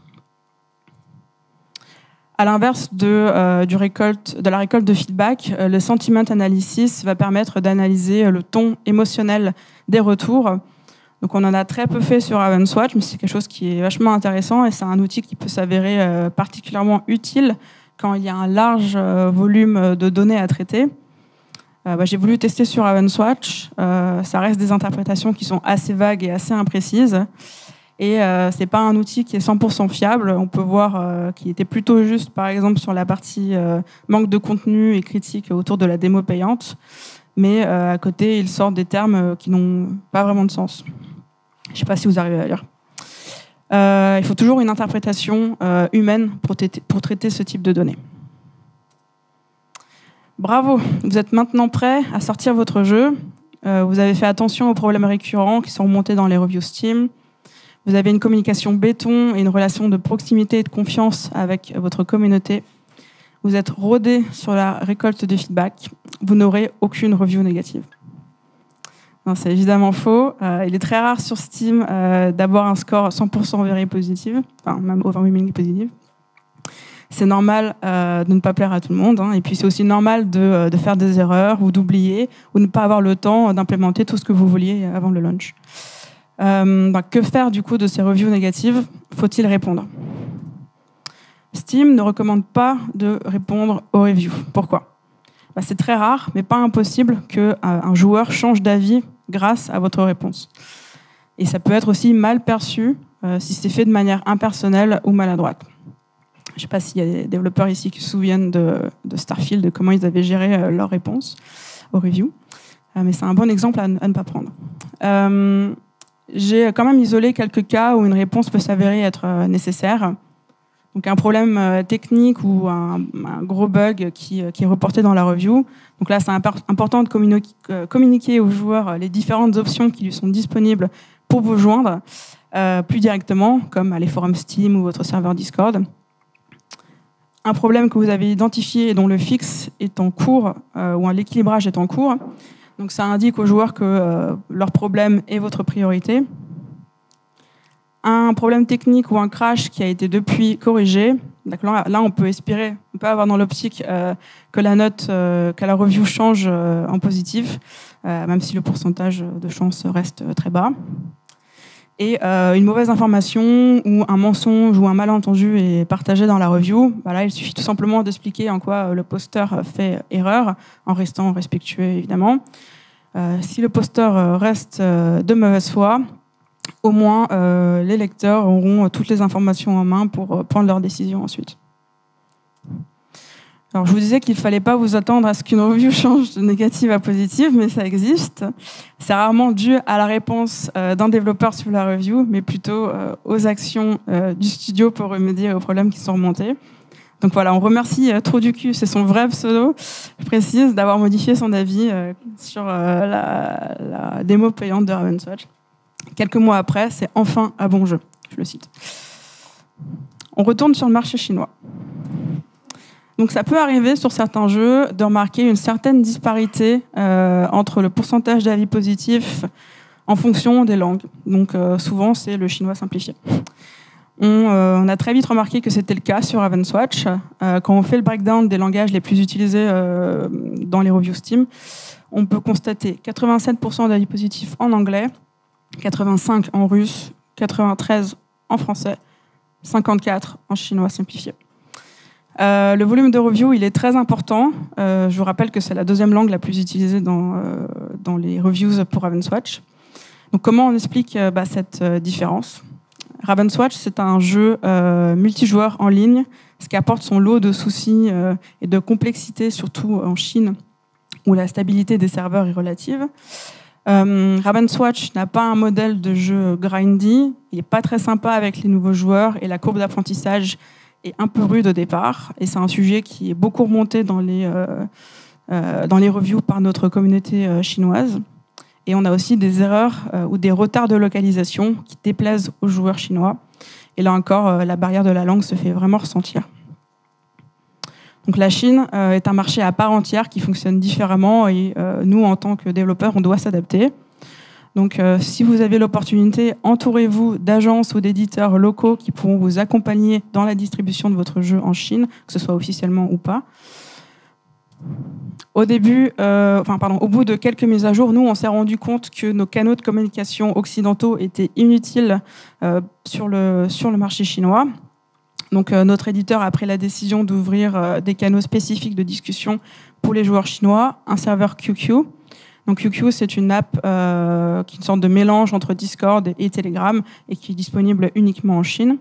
À l'inverse de la récolte de feedback, le sentiment analysis va permettre d'analyser le ton émotionnel des retours. Donc on en a très peu fait sur Ravenswatch, mais c'est quelque chose qui est vachement intéressant et c'est un outil qui peut s'avérer particulièrement utile quand il y a un large volume de données à traiter. J'ai voulu tester sur Ravenswatch. Ça reste des interprétations qui sont assez vagues et assez imprécises. Et c'est pas un outil qui est 100% fiable. On peut voir qu'il était plutôt juste, par exemple, sur la partie manque de contenu et critique autour de la démo payante. Mais à côté, il sort des termes qui n'ont pas vraiment de sens. Je ne sais pas si vous arrivez à lire. Il faut toujours une interprétation humaine pour traiter ce type de données. Bravo, vous êtes maintenant prêts à sortir votre jeu. Vous avez fait attention aux problèmes récurrents qui sont remontés dans les reviews Steam. Vous avez une communication béton et une relation de proximité et de confiance avec votre communauté. Vous êtes rodé sur la récolte de feedback. Vous n'aurez aucune review négative. Non, c'est évidemment faux. Il est très rare sur Steam d'avoir un score 100% very positive, enfin même overwhelming positive. C'est normal de ne pas plaire à tout le monde. Et puis c'est aussi normal de faire des erreurs ou d'oublier ou de ne pas avoir le temps d'implémenter tout ce que vous vouliez avant le launch. Que faire du coup de ces reviews négatives? Faut-il répondre? Steam ne recommande pas de répondre aux reviews. Pourquoi? C'est très rare, mais pas impossible qu'un joueur change d'avis grâce à votre réponse. Et ça peut être aussi mal perçu si c'est fait de manière impersonnelle ou maladroite. Je ne sais pas s'il y a des développeurs ici qui se souviennent de Starfield, de comment ils avaient géré leur réponse aux reviews. Mais c'est un bon exemple à ne pas prendre. J'ai quand même isolé quelques cas où une réponse peut s'avérer être nécessaire. Donc un problème technique ou un gros bug qui est reporté dans la review. Donc là, c'est important de communiquer aux joueurs les différentes options qui lui sont disponibles pour vous joindre plus directement, comme les forums Steam ou votre serveur Discord. Un problème que vous avez identifié et dont le fixe est en cours ou l'équilibrage est en cours. Donc ça indique aux joueurs que leur problème est votre priorité. Un problème technique ou un crash qui a été depuis corrigé. Là, on peut espérer, on peut avoir dans l'optique que la note, que la review change en positif, même si le pourcentage de chance reste très bas. Et une mauvaise information ou un mensonge ou un malentendu est partagé dans la review. Là, il suffit tout simplement d'expliquer en quoi le posteur fait erreur, en restant respectueux évidemment. Si le posteur reste de mauvaise foi, au moins les lecteurs auront toutes les informations en main pour prendre leurs décisions ensuite. Alors, je vous disais qu'il ne fallait pas vous attendre à ce qu'une review change de négative à positive, mais ça existe. C'est rarement dû à la réponse d'un développeur sur la review, mais plutôt aux actions du studio pour remédier aux problèmes qui sont remontés. Donc voilà, on remercie Trou-du-Cul, c'est son vrai pseudo, je précise, d'avoir modifié son avis sur la démo payante de Ravenswatch. Quelques mois après, c'est enfin un bon jeu, je le cite. On retourne sur le marché chinois. Donc ça peut arriver sur certains jeux de remarquer une certaine disparité entre le pourcentage d'avis positifs en fonction des langues. Donc souvent, c'est le chinois simplifié. On a très vite remarqué que c'était le cas sur Ravenswatch. Quand on fait le breakdown des langages les plus utilisés dans les reviews Steam, on peut constater 87% d'avis positifs en anglais, 85 en russe, 93 en français, 54 en chinois simplifié. Le volume de review, il est très important. Je vous rappelle que c'est la deuxième langue la plus utilisée dans les reviews pour Ravenswatch. Donc comment on explique cette différence? Ravenswatch, c'est un jeu multijoueur en ligne, ce qui apporte son lot de soucis et de complexité, surtout en Chine, où la stabilité des serveurs est relative. Ravenswatch n'a pas un modèle de jeu grindy, il n'est pas très sympa avec les nouveaux joueurs et la courbe d'apprentissage est un peu rude au départ. Et c'est un sujet qui est beaucoup remonté dans les reviews par notre communauté chinoise. Et on a aussi des erreurs ou des retards de localisation qui déplaisent aux joueurs chinois. Et là encore, la barrière de la langue se fait vraiment ressentir. Donc la Chine est un marché à part entière qui fonctionne différemment et nous, en tant que développeurs, on doit s'adapter. Donc si vous avez l'opportunité, entourez-vous d'agences ou d'éditeurs locaux qui pourront vous accompagner dans la distribution de votre jeu en Chine, que ce soit officiellement ou pas. Au bout de quelques mises à jour, nous, on s'est rendu compte que nos canaux de communication occidentaux étaient inutiles sur le marché chinois. Donc, notre éditeur a pris la décision d'ouvrir des canaux spécifiques de discussion pour les joueurs chinois, un serveur QQ. Donc UQ, c'est une app qui est une sorte de mélange entre Discord et Telegram et qui est disponible uniquement en Chine.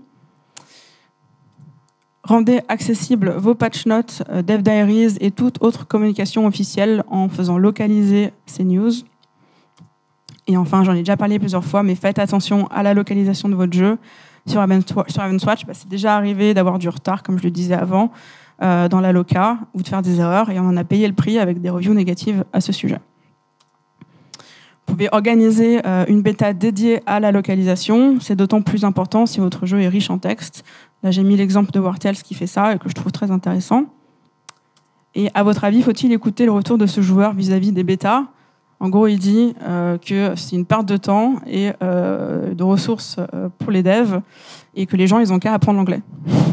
Rendez accessibles vos patch notes, dev diaries et toute autre communication officielle en faisant localiser ces news. Et enfin, j'en ai déjà parlé plusieurs fois, mais faites attention à la localisation de votre jeu. Sur Ravenswatch, c'est déjà arrivé d'avoir du retard, comme je le disais avant, dans la loca, ou de faire des erreurs, et on en a payé le prix avec des reviews négatives à ce sujet. Vous pouvez organiser une bêta dédiée à la localisation. C'est d'autant plus important si votre jeu est riche en texte. Là, j'ai mis l'exemple de Wartales qui fait ça et que je trouve très intéressant. Et à votre avis, faut-il écouter le retour de ce joueur vis-à-vis des bêtas ? En gros, il dit que c'est une perte de temps et de ressources pour les devs et que les gens, ils ont qu'à apprendre l'anglais.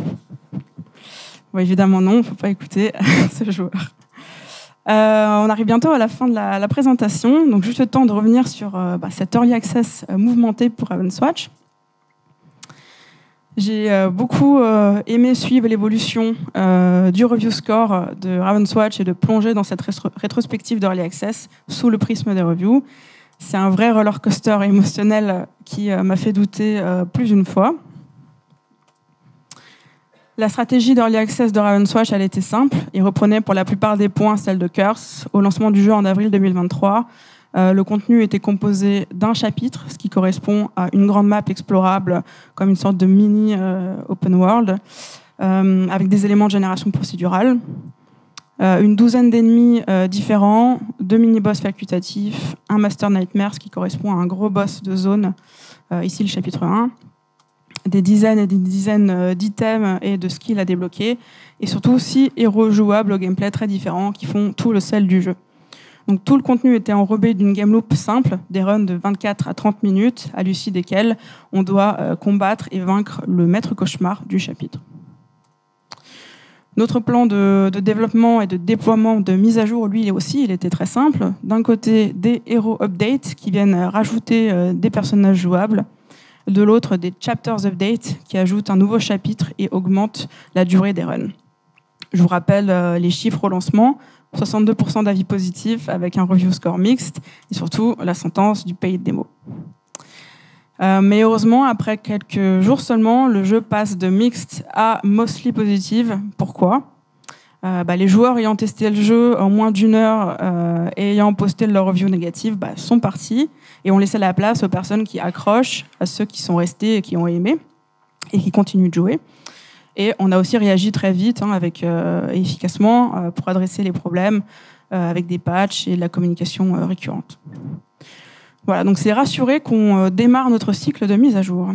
Bon, évidemment, non, il ne faut pas écouter ce joueur. On arrive bientôt à la fin de la présentation, donc juste le temps de revenir sur cette Early Access mouvementée pour Ravenswatch. J'ai beaucoup aimé suivre l'évolution du review score de Ravenswatch et de plonger dans cette rétrospective d'Early Access sous le prisme des reviews. C'est un vrai roller coaster émotionnel qui m'a fait douter plus d'une fois. La stratégie d'Early Access de Ravenswatch, elle était simple. Il reprenait pour la plupart des points celle de Curse. Au lancement du jeu en avril 2023, le contenu était composé d'un chapitre, ce qui correspond à une grande map explorable comme une sorte de mini open world, avec des éléments de génération procédurale, une douzaine d'ennemis différents, 2 mini-boss facultatifs, un Master Nightmare, ce qui correspond à un gros boss de zone, ici le chapitre 1, des dizaines et des dizaines d'items et de skills à débloquer, et surtout 6 héros jouables au gameplay très différents qui font tout le sel du jeu. Donc, tout le contenu était enrobé d'une game loop simple, des runs de 24 à 30 minutes, à l'issue desquelles on doit combattre et vaincre le maître cauchemar du chapitre. Notre plan de développement et de déploiement de mise à jour, lui il était très simple. D'un côté, des héros updates qui viennent rajouter des personnages jouables. De l'autre, des chapters updates qui ajoutent un nouveau chapitre et augmentent la durée des runs. Je vous rappelle les chiffres au lancement. 62% d'avis positifs avec un review score mixte et surtout la sentence du paid démo. Mais heureusement, après quelques jours seulement, le jeu passe de mixte à mostly positive. Pourquoi ? Les joueurs ayant testé le jeu en moins d'1 heure et ayant posté leur review négative sont partis et ont laissé la place aux personnes qui accrochent, à ceux qui sont restés et qui ont aimé et qui continuent de jouer. Et on a aussi réagi très vite, efficacement, pour adresser les problèmes avec des patchs et de la communication récurrente. Voilà, donc c'est rassuré qu'on démarre notre cycle de mise à jour.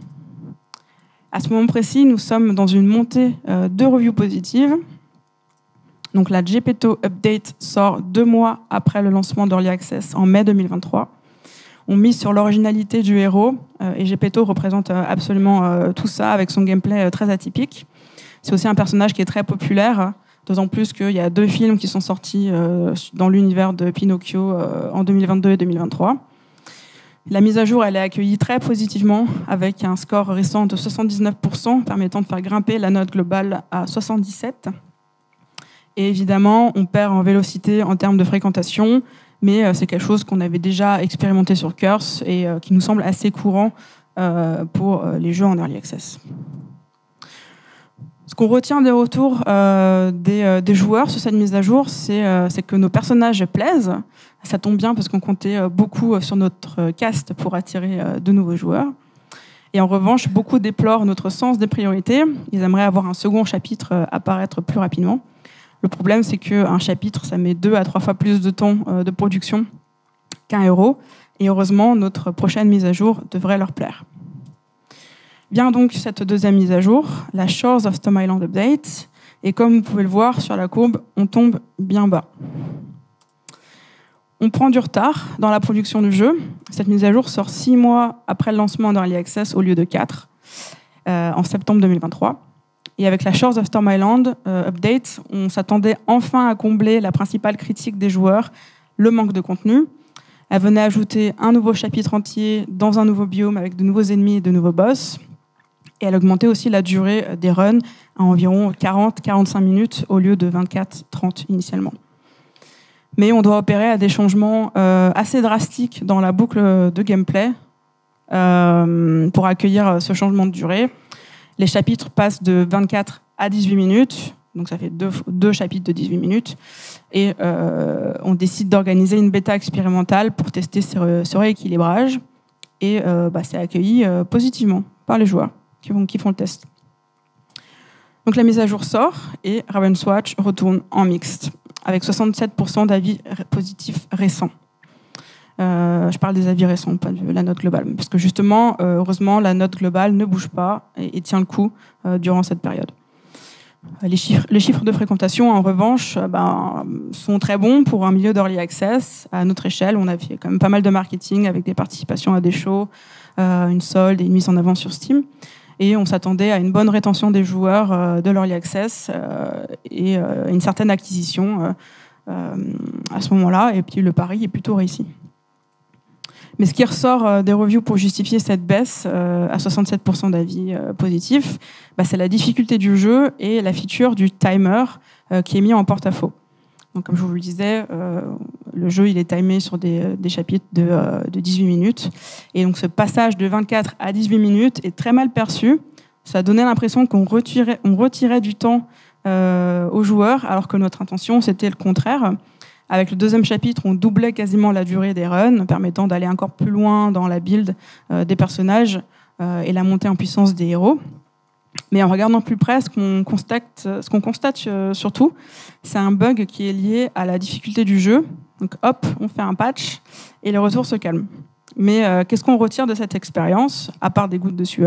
À ce moment précis, nous sommes dans une montée de reviews positives. Donc la Gepetto Update sort 2 mois après le lancement d'Early Access en mai 2023. On mise sur l'originalité du héros et Gepetto représente absolument tout ça avec son gameplay très atypique. C'est aussi un personnage qui est très populaire, d'autant plus qu'il y a 2 films qui sont sortis dans l'univers de Pinocchio en 2022 et 2023. La mise à jour, elle est accueillie très positivement avec un score récent de 79%, permettant de faire grimper la note globale à 77. Et évidemment, on perd en vélocité en termes de fréquentation, mais c'est quelque chose qu'on avait déjà expérimenté sur Curse et qui nous semble assez courant pour les jeux en Early Access. Ce qu'on retient des retours des joueurs sur cette mise à jour, c'est que nos personnages plaisent. Ça tombe bien parce qu'on comptait beaucoup sur notre cast pour attirer de nouveaux joueurs. Et en revanche, beaucoup déplorent notre sens des priorités. Ils aimeraient avoir un second chapitre apparaître plus rapidement. Le problème, c'est qu'un chapitre, ça met 2 à 3 fois plus de temps de production qu'un héros. Et heureusement, notre prochaine mise à jour devrait leur plaire. Vient donc cette deuxième mise à jour, la Shores of Storm Island Update. Et comme vous pouvez le voir sur la courbe, on tombe bien bas. On prend du retard dans la production du jeu. Cette mise à jour sort 6 mois après le lancement d'Early Access au lieu de 4, en septembre 2023. Et avec la Shores of Storm Island Update, on s'attendait enfin à combler la principale critique des joueurs, le manque de contenu. Elle venait ajouter un nouveau chapitre entier dans un nouveau biome avec de nouveaux ennemis et de nouveaux boss. Et elle augmentait aussi la durée des runs à environ 40-45 minutes au lieu de 24-30 initialement. Mais on doit opérer à des changements assez drastiques dans la boucle de gameplay pour accueillir ce changement de durée. Les chapitres passent de 24 à 18 minutes, donc ça fait deux chapitres de 18 minutes. Et on décide d'organiser une bêta expérimentale pour tester ce rééquilibrage. Et c'est accueilli positivement par les joueurs qui font le test. Donc la mise à jour sort et Ravenswatch retourne en mixte, avec 67% d'avis positifs récents. Je parle des avis récents, pas de la note globale, parce que justement, heureusement, la note globale ne bouge pas et tient le coup durant cette période. Les chiffres de fréquentation, en revanche, sont très bons pour un milieu d'early access. À notre échelle, on a fait quand même pas mal de marketing avec des participations à des shows, une solde et une mise en avant sur Steam. Et on s'attendait à une bonne rétention des joueurs de l'early access et une certaine acquisition à ce moment-là. Et puis le pari est plutôt réussi. Mais ce qui ressort des reviews pour justifier cette baisse à 67% d'avis positifs, c'est la difficulté du jeu et la feature du timer qui est mis en porte-à-faux. Donc, comme je vous le disais, le jeu il est timé sur des chapitres de 18 minutes. Et donc ce passage de 24 à 18 minutes est très mal perçu. Ça donnait l'impression qu'on retirait du temps aux joueurs, alors que notre intention, c'était le contraire. Avec le deuxième chapitre, on doublait quasiment la durée des runs, permettant d'aller encore plus loin dans la build des personnages et la montée en puissance des héros. Mais en regardant plus près, ce qu'on constate surtout, c'est un bug qui est lié à la difficulté du jeu. Donc hop, on fait un patch et les retours se calment. Mais qu'est-ce qu'on retire de cette expérience, à part des gouttes de sueur ?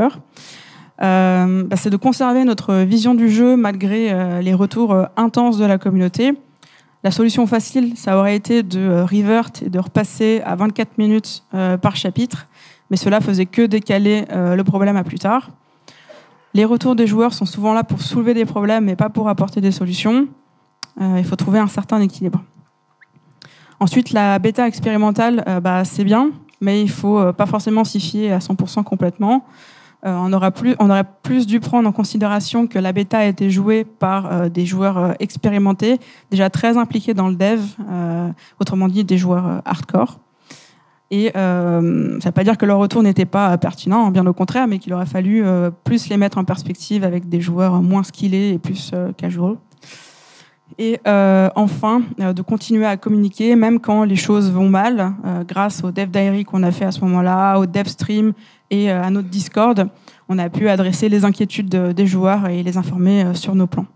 C'est de conserver notre vision du jeu malgré les retours intenses de la communauté. La solution facile, ça aurait été de revert et de repasser à 24 minutes par chapitre, mais cela faisait que décaler le problème à plus tard. Les retours des joueurs sont souvent là pour soulever des problèmes et pas pour apporter des solutions. Il faut trouver un certain équilibre. Ensuite, la bêta expérimentale, c'est bien, mais il ne faut pas forcément s'y fier à 100% complètement. On aurait plus dû prendre en considération que la bêta a été jouée par des joueurs expérimentés, déjà très impliqués dans le dev, autrement dit des joueurs hardcore. Et ça ne veut pas dire que leur retour n'était pas pertinent, bien au contraire, mais qu'il aurait fallu plus les mettre en perspective avec des joueurs moins skillés et plus casual. Et enfin, de continuer à communiquer, même quand les choses vont mal, grâce au dev diary qu'on a fait à ce moment-là, au dev stream et à notre Discord, on a pu adresser les inquiétudes des joueurs et les informer sur nos plans.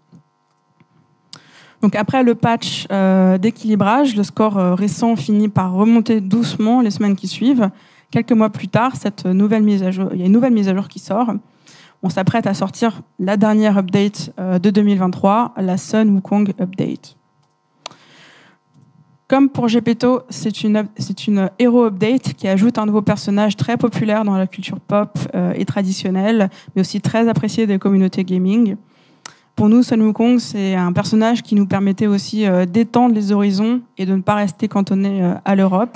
Donc après le patch d'équilibrage, le score récent finit par remonter doucement les semaines qui suivent. Quelques mois plus tard, il y a une nouvelle mise à jour qui sort. On s'apprête à sortir la dernière update de 2023, la Sun Wukong Update. Comme pour Gepetto, c'est une Hero Update qui ajoute un nouveau personnage très populaire dans la culture pop et traditionnelle, mais aussi très apprécié des communautés gaming. Pour nous, Sun Wukong, c'est un personnage qui nous permettait aussi d'étendre les horizons et de ne pas rester cantonné à l'Europe.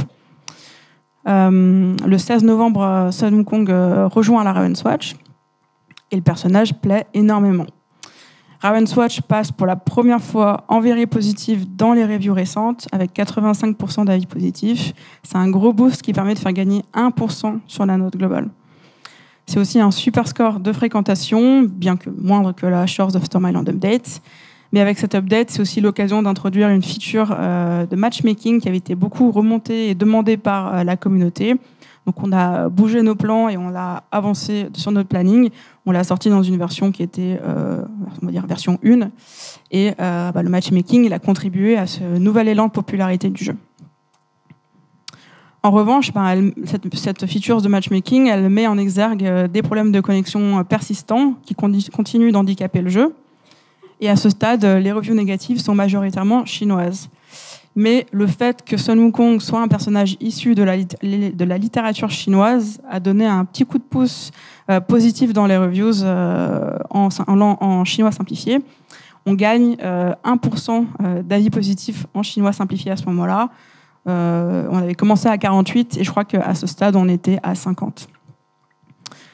Le 16 novembre, Sun Wukong rejoint la Ravenswatch et le personnage plaît énormément. Ravenswatch passe pour la première fois en very positive dans les reviews récentes, avec 85% d'avis positifs. C'est un gros boost qui permet de faire gagner 1% sur la note globale. C'est aussi un super score de fréquentation, bien que moindre que la Shores of Storm Island Update. Mais avec cette update, c'est aussi l'occasion d'introduire une feature de matchmaking qui avait été beaucoup remontée et demandée par la communauté. Donc on a bougé nos plans et on l'a avancé sur notre planning. On l'a sorti dans une version qui était, on va dire, version 1. Et le matchmaking, il a contribué à ce nouvel élan de popularité du jeu. En revanche, cette feature de matchmaking, elle met en exergue des problèmes de connexion persistants qui continuent d'handicaper le jeu. Et à ce stade, les reviews négatives sont majoritairement chinoises. Mais le fait que Sun Wukong soit un personnage issu de la littérature chinoise a donné un petit coup de pouce positif dans les reviews en chinois simplifié. On gagne 1% d'avis positifs en chinois simplifié à ce moment-là. On avait commencé à 48 et je crois qu'à ce stade, on était à 50.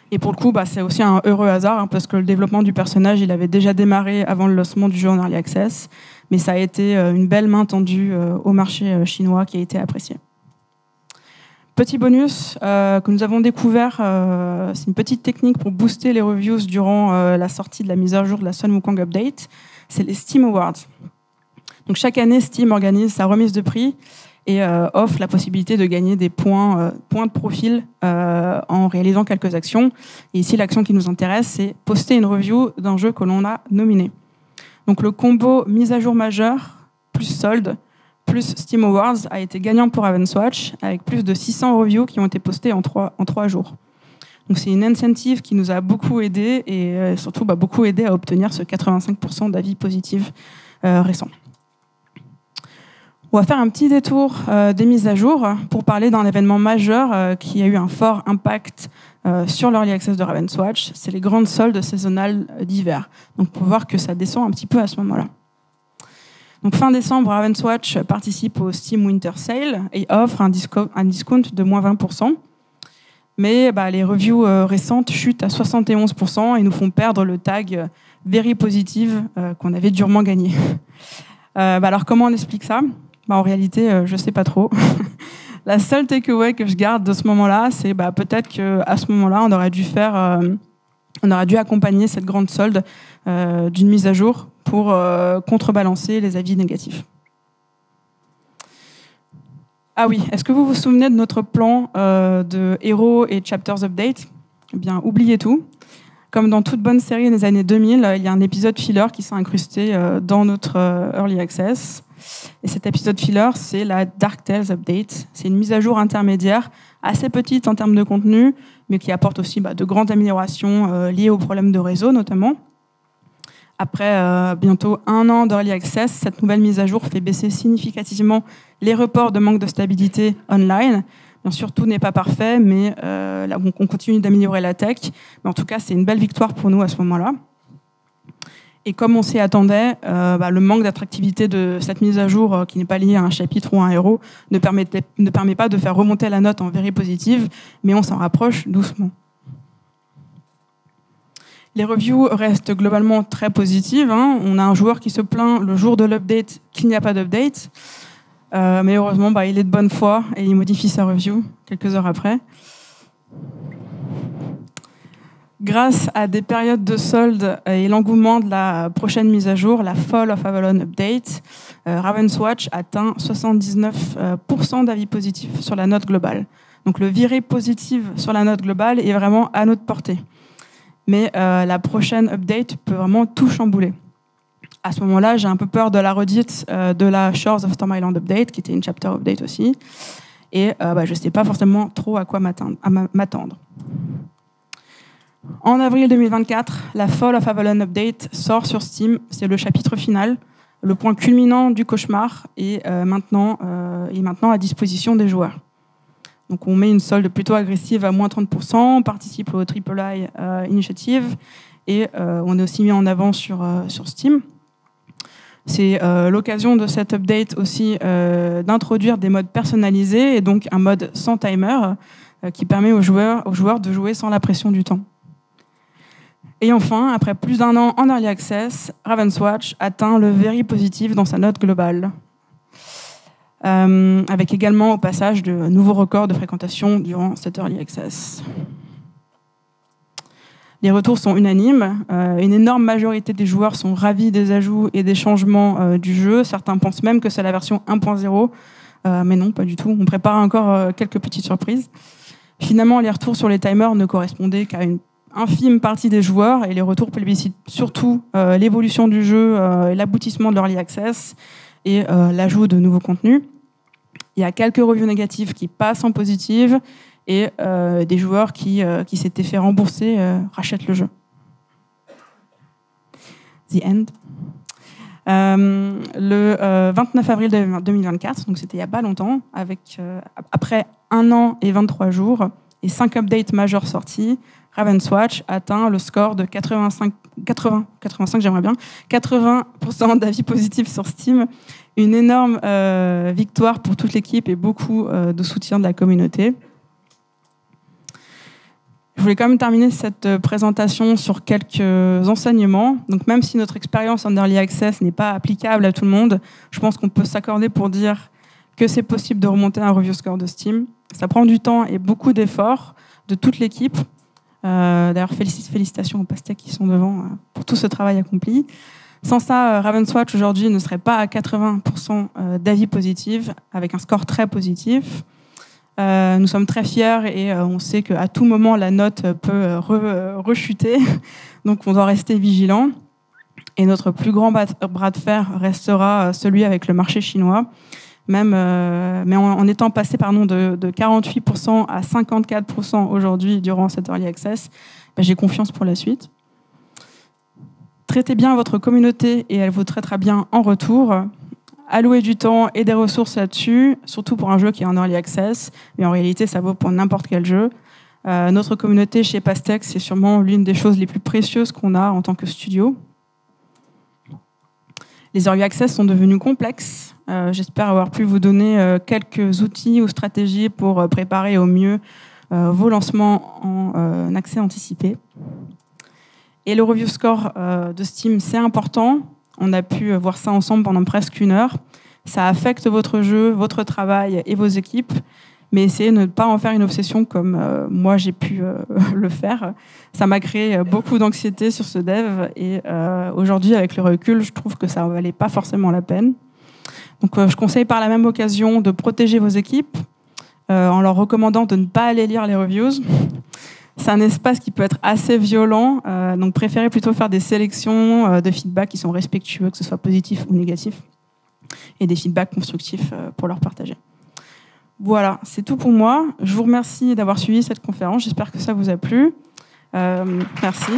Et pour le coup, c'est aussi un heureux hasard, parce que le développement du personnage, il avait déjà démarré avant le lancement du jeu en Early Access, mais ça a été une belle main tendue au marché chinois qui a été apprécié. Petit bonus que nous avons découvert, c'est une petite technique pour booster les reviews durant la sortie de la mise à jour de la Sun Wukong Update, c'est les Steam Awards. Donc chaque année, Steam organise sa remise de prix et offre la possibilité de gagner des points de profil en réalisant quelques actions. Et ici, l'action qui nous intéresse, c'est poster une review d'un jeu que l'on a nominé. Donc le combo mise à jour majeure plus solde plus Steam Awards a été gagnant pour Ravenswatch avec plus de 600 reviews qui ont été postées en 3 jours. Donc c'est une incentive qui nous a beaucoup aidé et surtout beaucoup aidé à obtenir ce 85% d'avis positifs récents. On va faire un petit détour des mises à jour pour parler d'un événement majeur qui a eu un fort impact sur l'Early Access de Ravenswatch. C'est les grandes soldes saisonnales d'hiver. Donc pour voir que ça descend un petit peu à ce moment-là. Donc fin décembre, Ravenswatch participe au Steam Winter Sale et offre un discount de moins 20%. Mais les reviews récentes chutent à 71% et nous font perdre le tag Very Positive qu'on avait durement gagné. Alors comment on explique ça ? En réalité, je ne sais pas trop. La seule takeaway que je garde de ce moment-là, c'est peut-être qu'à ce moment-là, on aurait dû accompagner cette grande solde d'une mise à jour pour contrebalancer les avis négatifs. Ah oui, est-ce que vous vous souvenez de notre plan de Hero et Chapters Update ? Eh bien, oubliez tout. Comme dans toute bonne série des années 2000, il y a un épisode filler qui s'est incrusté dans notre Early Access. Et cet épisode filler, c'est la Dark Tales Update. C'est une mise à jour intermédiaire, assez petite en termes de contenu, mais qui apporte aussi de grandes améliorations liées aux problèmes de réseau, notamment. Après bientôt 1 an d'Early Access, cette nouvelle mise à jour fait baisser significativement les reports de manque de stabilité online. Bien sûr, tout n'est pas parfait, mais on continue d'améliorer la tech. Mais en tout cas, c'est une belle victoire pour nous à ce moment-là. Et comme on s'y attendait, le manque d'attractivité de cette mise à jour, qui n'est pas liée à un chapitre ou à un héros, ne permet pas de faire remonter la note en very positive, mais on s'en rapproche doucement. Les reviews restent globalement très positives. On a un joueur qui se plaint le jour de l'update qu'il n'y a pas d'update. Mais heureusement, il est de bonne foi et il modifie sa review quelques heures après. Grâce à des périodes de soldes et l'engouement de la prochaine mise à jour, la Fall of Avalon Update, Ravenswatch atteint 79% d'avis positifs sur la note globale. Donc le viré positive sur la note globale est vraiment à notre portée. Mais la prochaine update peut vraiment tout chambouler. À ce moment-là, j'ai un peu peur de la redite de la Shores of Storm Island Update, qui était une chapter update aussi. Et je ne sais pas forcément trop à quoi m'attendre. En avril 2024, la Fall of Avalon Update sort sur Steam. C'est le chapitre final, le point culminant du cauchemar, et maintenant à disposition des joueurs. Donc on met une solde plutôt agressive à moins 30%, on participe au Triple-I Initiative et on est aussi mis en avant sur Steam. C'est l'occasion de cette update aussi d'introduire des modes personnalisés et donc un mode sans timer qui permet aux joueurs de jouer sans la pression du temps. Et enfin, après plus d'1 an en Early Access, Ravenswatch atteint le very positive dans sa note globale. Avec également au passage de nouveaux records de fréquentation durant cette Early Access. Les retours sont unanimes. Une énorme majorité des joueurs sont ravis des ajouts et des changements du jeu. Certains pensent même que c'est la version 1.0, mais non, pas du tout. On prépare encore quelques petites surprises. Finalement, les retours sur les timers ne correspondaient qu'à une infime partie des joueurs et les retours plébiscitent surtout l'évolution du jeu, l'aboutissement de l'Early Access et l'ajout de nouveaux contenus. Il y a quelques reviews négatives qui passent en positive et des joueurs qui s'étaient fait rembourser rachètent le jeu. The End. Le 29 avril 2024, donc c'était il n'y a pas longtemps, après 1 an et 23 jours et 5 updates majeurs sortis, Ravenswatch atteint le score de 85 j'aimerais bien, 80% d'avis positifs sur Steam. Une énorme victoire pour toute l'équipe et beaucoup de soutien de la communauté. Je voulais quand même terminer cette présentation sur quelques enseignements. Donc même si notre expérience en Early Access n'est pas applicable à tout le monde, je pense qu'on peut s'accorder pour dire que c'est possible de remonter un review score de Steam. Ça prend du temps et beaucoup d'efforts de toute l'équipe. D'ailleurs, félicitations aux pastèques qui sont devant pour tout ce travail accompli. Sans ça, Ravenswatch aujourd'hui ne serait pas à 80% d'avis positifs, avec un score très positif. Nous sommes très fiers et on sait qu'à tout moment, la note peut rechuter. Donc, on doit rester vigilant. Et notre plus grand bras de fer restera celui avec le marché chinois. Mais en étant passé de 48% à 54% aujourd'hui durant cette Early Access, j'ai confiance pour la suite. Traitez bien votre communauté et elle vous traitera bien en retour. Allouez du temps et des ressources là-dessus, surtout pour un jeu qui est en Early Access, mais en réalité, ça vaut pour n'importe quel jeu. Notre communauté chez Pastèque, c'est sûrement l'une des choses les plus précieuses qu'on a en tant que studio. Les Early Access sont devenus complexes. J'espère avoir pu vous donner quelques outils ou stratégies pour préparer au mieux vos lancements en accès anticipé. Et le review score de Steam, c'est important. On a pu voir ça ensemble pendant presque 1 heure. Ça affecte votre jeu, votre travail et vos équipes. Mais essayez de ne pas en faire une obsession comme moi j'ai pu le faire. Ça m'a créé beaucoup d'anxiété sur ce dev. Et aujourd'hui, avec le recul, je trouve que ça ne valait pas forcément la peine. Donc je conseille par la même occasion de protéger vos équipes en leur recommandant de ne pas aller lire les reviews. C'est un espace qui peut être assez violent, donc préférez plutôt faire des sélections de feedback qui sont respectueux, que ce soit positif ou négatif, et des feedbacks constructifs pour leur partager. Voilà, c'est tout pour moi. Je vous remercie d'avoir suivi cette conférence. J'espère que ça vous a plu. Merci.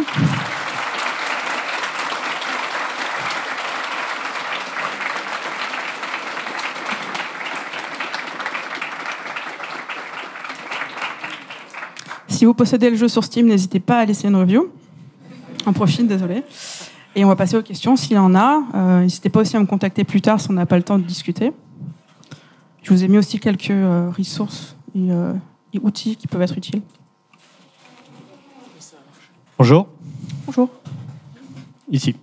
Si vous possédez le jeu sur Steam, n'hésitez pas à laisser une review. En profite, désolé. Et on va passer aux questions s'il y en a. N'hésitez pas aussi à me contacter plus tard si on n'a pas le temps de discuter. Je vous ai mis aussi quelques ressources et outils qui peuvent être utiles. Bonjour. Bonjour. Ici.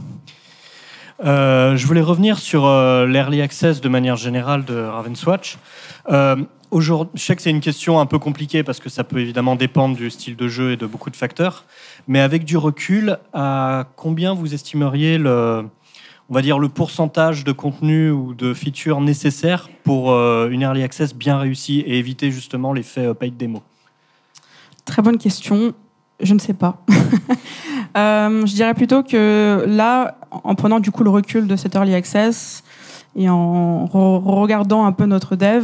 Je voulais revenir sur l'Early Access de manière générale de Ravenswatch. Je sais que c'est une question un peu compliquée parce que ça peut évidemment dépendre du style de jeu et de beaucoup de facteurs. Mais avec du recul, à combien vous estimeriez le pourcentage de contenu ou de features nécessaires pour une Early Access bien réussie et éviter justement l'effet paid démo? Très bonne question. Je ne sais pas. Je dirais plutôt que là, en prenant du coup le recul de cette Early Access et en regardant un peu notre dev,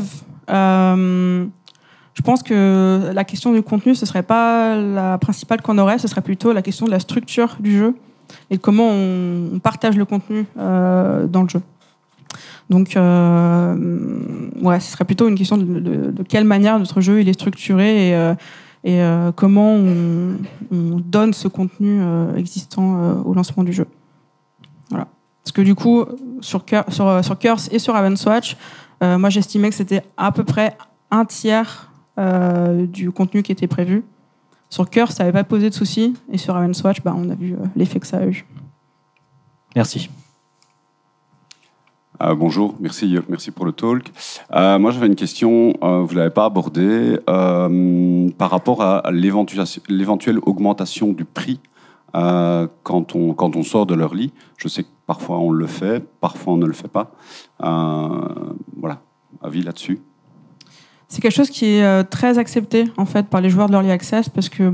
je pense que la question du contenu, ce ne serait pas la principale qu'on aurait, ce serait plutôt la question de la structure du jeu et de comment on partage le contenu dans le jeu. Donc, ce serait plutôt une question de quelle manière notre jeu il est structuré et comment on donne ce contenu existant au lancement du jeu. Voilà. Parce que du coup, sur Curse et sur Ravenswatch, moi j'estimais que c'était à peu près 1/3 du contenu qui était prévu. Sur Curse, ça n'avait pas posé de soucis, et sur Ravenswatch, on a vu l'effet que ça a eu. Merci. Bonjour, merci pour le talk. Moi, j'avais une question, vous ne l'avez pas abordée, par rapport à l'éventuelle augmentation du prix quand on sort de l'early. Je sais que parfois on le fait, parfois on ne le fait pas. Voilà, avis là-dessus. C'est quelque chose qui est très accepté en fait par les joueurs de l'Early Access parce que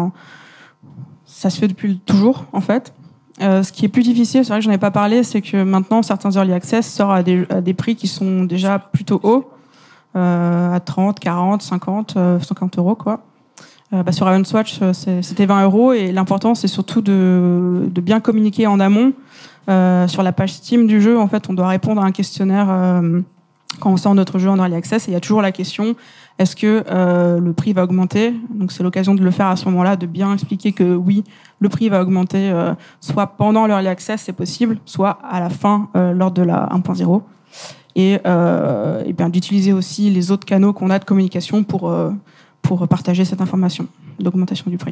ça se fait depuis toujours en fait. Ce qui est plus difficile, c'est vrai que j'en ai pas parlé, c'est que maintenant certains Early Access sortent à des prix qui sont déjà plutôt hauts, à 30, 40, 50, 50 euros quoi. Sur Ravenswatch, c'était 20 euros et l'important c'est surtout de bien communiquer en amont. Sur la page Steam du jeu, en fait, on doit répondre à un questionnaire quand on sort notre jeu en Early Access et il y a toujours la question est-ce que le prix va augmenter? Donc c'est l'occasion de le faire à ce moment-là, de bien expliquer que oui, le prix va augmenter soit pendant l'Early Access, c'est possible, soit à la fin lors de la 1.0 et bien d'utiliser aussi les autres canaux qu'on a de communication pour partager cette information. l'augmentation du prix.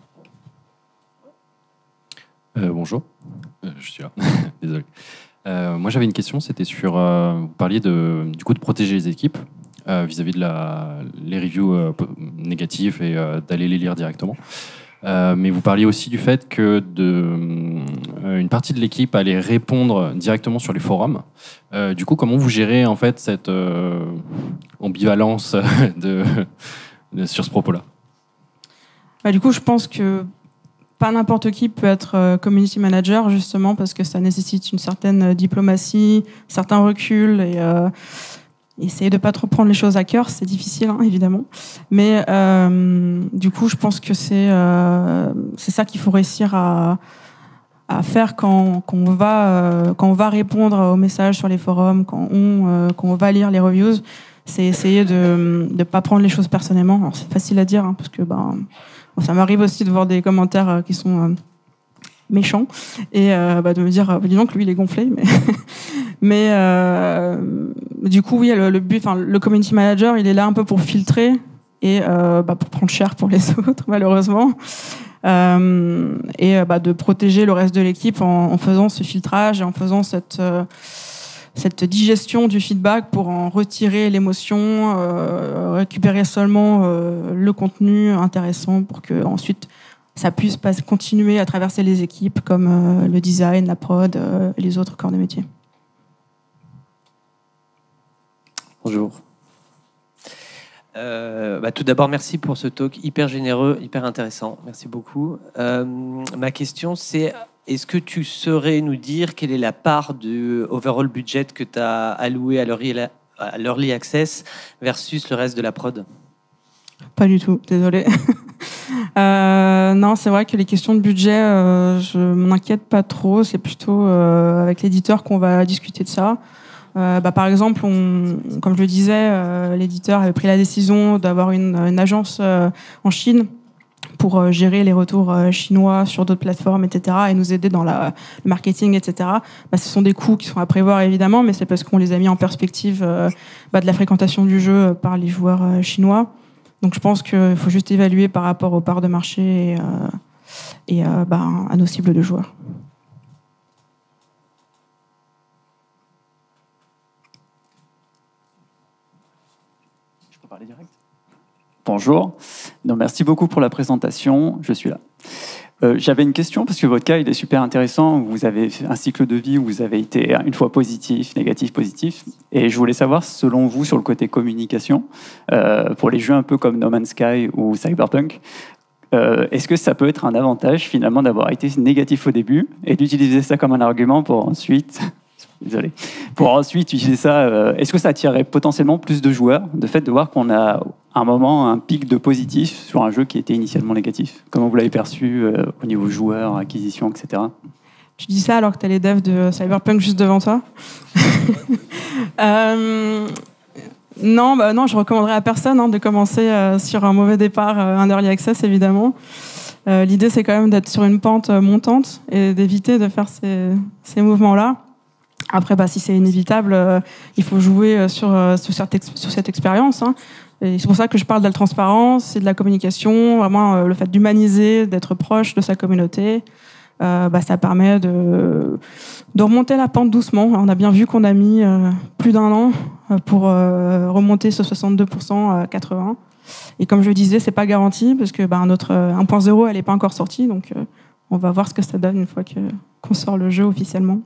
Bonjour, je suis là, désolé. Moi j'avais une question, c'était sur, vous parliez du coup de protéger les équipes vis-à-vis de les reviews négatifs et d'aller les lire directement. Mais vous parliez aussi du fait que une partie de l'équipe allait répondre directement sur les forums. Du coup, comment vous gérez en fait cette ambivalence sur ce propos-là? Du coup, je pense que pas n'importe qui peut être community manager, justement, parce que ça nécessite une certaine diplomatie, un certain recul, et essayer de pas trop prendre les choses à cœur, c'est difficile, hein, évidemment. Mais du coup, je pense que c'est ça qu'il faut réussir à faire quand on va répondre aux messages sur les forums, quand on va lire les reviews. C'est essayer de ne pas prendre les choses personnellement. Alors, c'est facile à dire, hein, parce que ça m'arrive aussi de voir des commentaires qui sont méchants et de me dire dis donc lui il est gonflé, mais du coup oui, le but, le community manager il est là un peu pour filtrer et pour prendre cher pour les autres malheureusement, et de protéger le reste de l'équipe en faisant ce filtrage et en faisant cette digestion du feedback pour en retirer l'émotion, récupérer seulement le contenu intéressant pour que ensuite ça puisse continuer à traverser les équipes comme le design, la prod et les autres corps de métier. Bonjour. Tout d'abord, merci pour ce talk hyper généreux, hyper intéressant. Merci beaucoup. Ma question, c'est: est-ce que tu saurais nous dire quelle est la part du overall budget que tu as alloué à l'Early Access versus le reste de la prod? Pas du tout, désolé. Non, c'est vrai que les questions de budget, je m'en inquiète pas trop. C'est plutôt avec l'éditeur qu'on va discuter de ça. Par exemple, comme je le disais, l'éditeur avait pris la décision d'avoir une agence en Chine pour gérer les retours chinois sur d'autres plateformes, etc., et nous aider dans le marketing, etc. Ce sont des coûts qui sont à prévoir, évidemment, mais c'est parce qu'on les a mis en perspective de la fréquentation du jeu par les joueurs chinois. Donc je pense qu'il faut juste évaluer par rapport aux parts de marché et à nos cibles de joueurs. Je peux parler direct ? Bonjour, donc, merci beaucoup pour la présentation, je suis là. J'avais une question parce que votre cas il est super intéressant, vous avez un cycle de vie où vous avez été une fois positif, négatif, positif, et je voulais savoir selon vous sur le côté communication, pour les jeux un peu comme No Man's Sky ou Cyberpunk, est-ce que ça peut être un avantage finalement d'avoir été négatif au début et d'utiliser ça comme un argument pour ensuite... Désolé. Pour ensuite utiliser ça, est-ce que ça attirerait potentiellement plus de joueurs, de fait de voir qu'on a à un moment un pic de positif sur un jeu qui était initialement négatif? Comment vous l'avez perçu au niveau joueurs, acquisition, etc. Tu dis ça alors que tu as les devs de Cyberpunk juste devant toi? Non, je recommanderais à personne de commencer sur un mauvais départ, un early access évidemment. L'idée c'est quand même d'être sur une pente montante et d'éviter de faire ces mouvements-là. Après, si c'est inévitable, il faut jouer sur cette expérience. Hein. Et c'est pour ça que je parle de la transparence et de la communication, vraiment le fait d'humaniser, d'être proche de sa communauté. Ça permet de remonter la pente doucement. On a bien vu qu'on a mis plus d'1 an pour remonter ce 62% à 80%. Et comme je le disais, c'est pas garanti parce que notre 1.0 elle n'est pas encore sortie. Donc on va voir ce que ça donne une fois qu'on sort le jeu officiellement.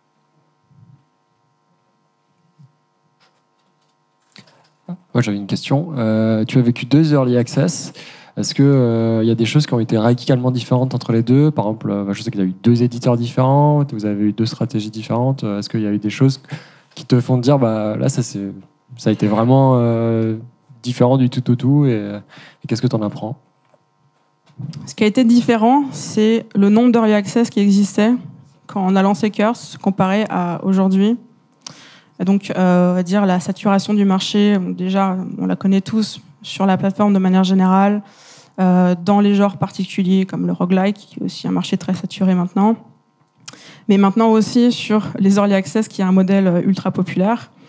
Moi, j'avais une question. Tu as vécu 2 early access. Est-ce qu'il y a des choses qui ont été radicalement différentes entre les deux? Par exemple, je sais qu'il y a eu 2 éditeurs différents, vous avez eu 2 stratégies différentes. Est-ce qu'il y a eu des choses qui te font te dire là, ça a été vraiment différent du tout au tout et qu'est-ce que tu en apprends? Ce qui a été différent, c'est le nombre d'early access qui existait quand on a lancé Curse comparé à aujourd'hui. Et donc, on va dire la saturation du marché, déjà, on la connaît tous sur la plateforme de manière générale, dans les genres particuliers comme le roguelike, qui est aussi un marché très saturé maintenant, mais maintenant aussi sur les early access, qui est un modèle ultra populaire.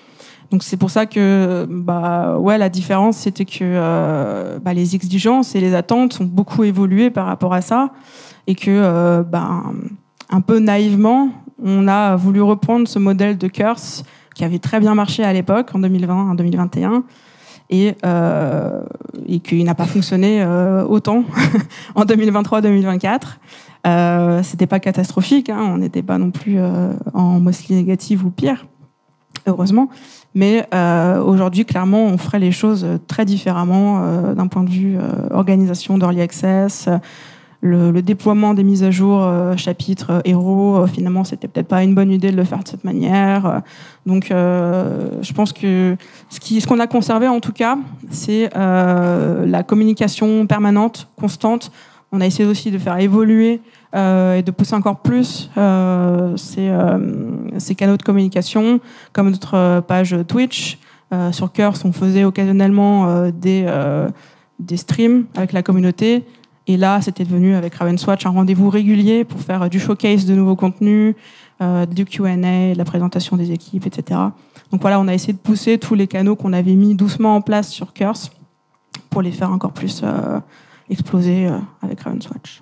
Donc c'est pour ça que la différence, c'était que les exigences et les attentes ont beaucoup évolué par rapport à ça, et que un peu naïvement, on a voulu reprendre ce modèle de Curse qui avait très bien marché à l'époque, en 2020, en 2021, et qu'il n'a pas fonctionné autant en 2023-2024. C'était pas catastrophique, hein, on n'était pas non plus en mostly négative ou pire, heureusement. Mais aujourd'hui, clairement, on ferait les choses très différemment d'un point de vue organisation d'Early Access. Le déploiement des mises à jour chapitres héros, finalement, c'était peut-être pas une bonne idée de le faire de cette manière. Donc, je pense que ce qu'on a conservé, en tout cas, c'est la communication permanente, constante. On a essayé aussi de faire évoluer et de pousser encore plus ces canaux de communication, comme notre page Twitch. Sur Curse, on faisait occasionnellement des streams avec la communauté. Et là, c'était devenu avec Ravenswatch un rendez-vous régulier pour faire du showcase de nouveaux contenus, du Q&A, de la présentation des équipes, etc. Donc voilà, on a essayé de pousser tous les canaux qu'on avait mis doucement en place sur Curse pour les faire encore plus exploser avec Ravenswatch.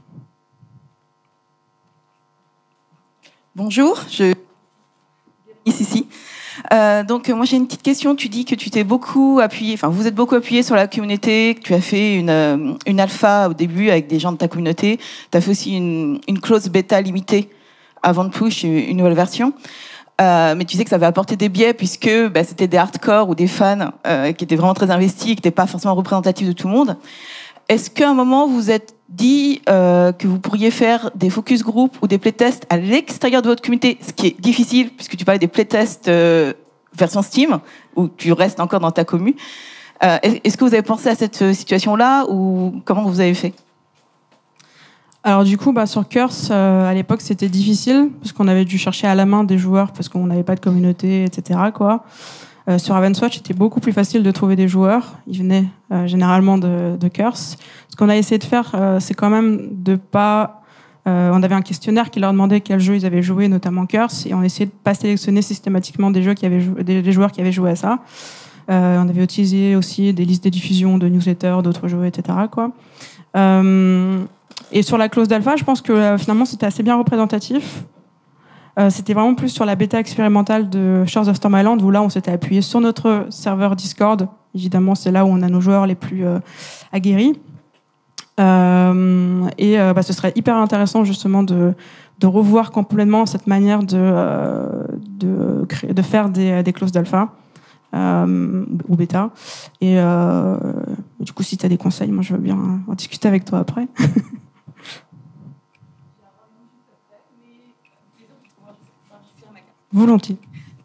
Bonjour, je suis ici. Donc moi j'ai une petite question. Tu dis que tu t'es beaucoup appuyé, enfin vous êtes beaucoup appuyé sur la communauté, que tu as fait une alpha au début avec des gens de ta communauté. Tu as fait aussi une close bêta limitée avant de push une nouvelle version. Mais tu sais que ça avait apporté des biais puisque c'était des hardcore ou des fans qui étaient vraiment très investis et qui n'étaient pas forcément représentatifs de tout le monde. Est-ce qu'à un moment vous vous êtes dit que vous pourriez faire des focus group ou des playtests à l'extérieur de votre communauté, ce qui est difficile puisque tu parlais des playtests version Steam où tu restes encore dans ta commu. Est-ce que vous avez pensé à cette situation-là ou comment vous avez fait? Alors du coup, sur Curse, à l'époque, c'était difficile parce qu'on avait dû chercher à la main des joueurs parce qu'on n'avait pas de communauté, etc. Sur Ravenswatch, c'était beaucoup plus facile de trouver des joueurs. Ils venaient généralement de Curse. Ce qu'on a essayé de faire, c'est quand même de pas... on avait un questionnaire qui leur demandait quels jeux ils avaient joué, notamment Curse, et on essayait de pas sélectionner systématiquement des jeux des joueurs qui avaient joué à ça. On avait utilisé aussi des listes de diffusion de newsletters, d'autres jeux, etc. Et sur la clause d'alpha, je pense que finalement c'était assez bien représentatif. C'était vraiment plus sur la bêta expérimentale de Shores of Storm Island, où là on s'était appuyé sur notre serveur Discord. Évidemment, c'est là où on a nos joueurs les plus aguerris. Ce serait hyper intéressant justement de revoir complètement cette manière de faire des clauses d'alpha ou bêta. Et du coup, si tu as des conseils, moi je veux bien en discuter avec toi après. Volontiers.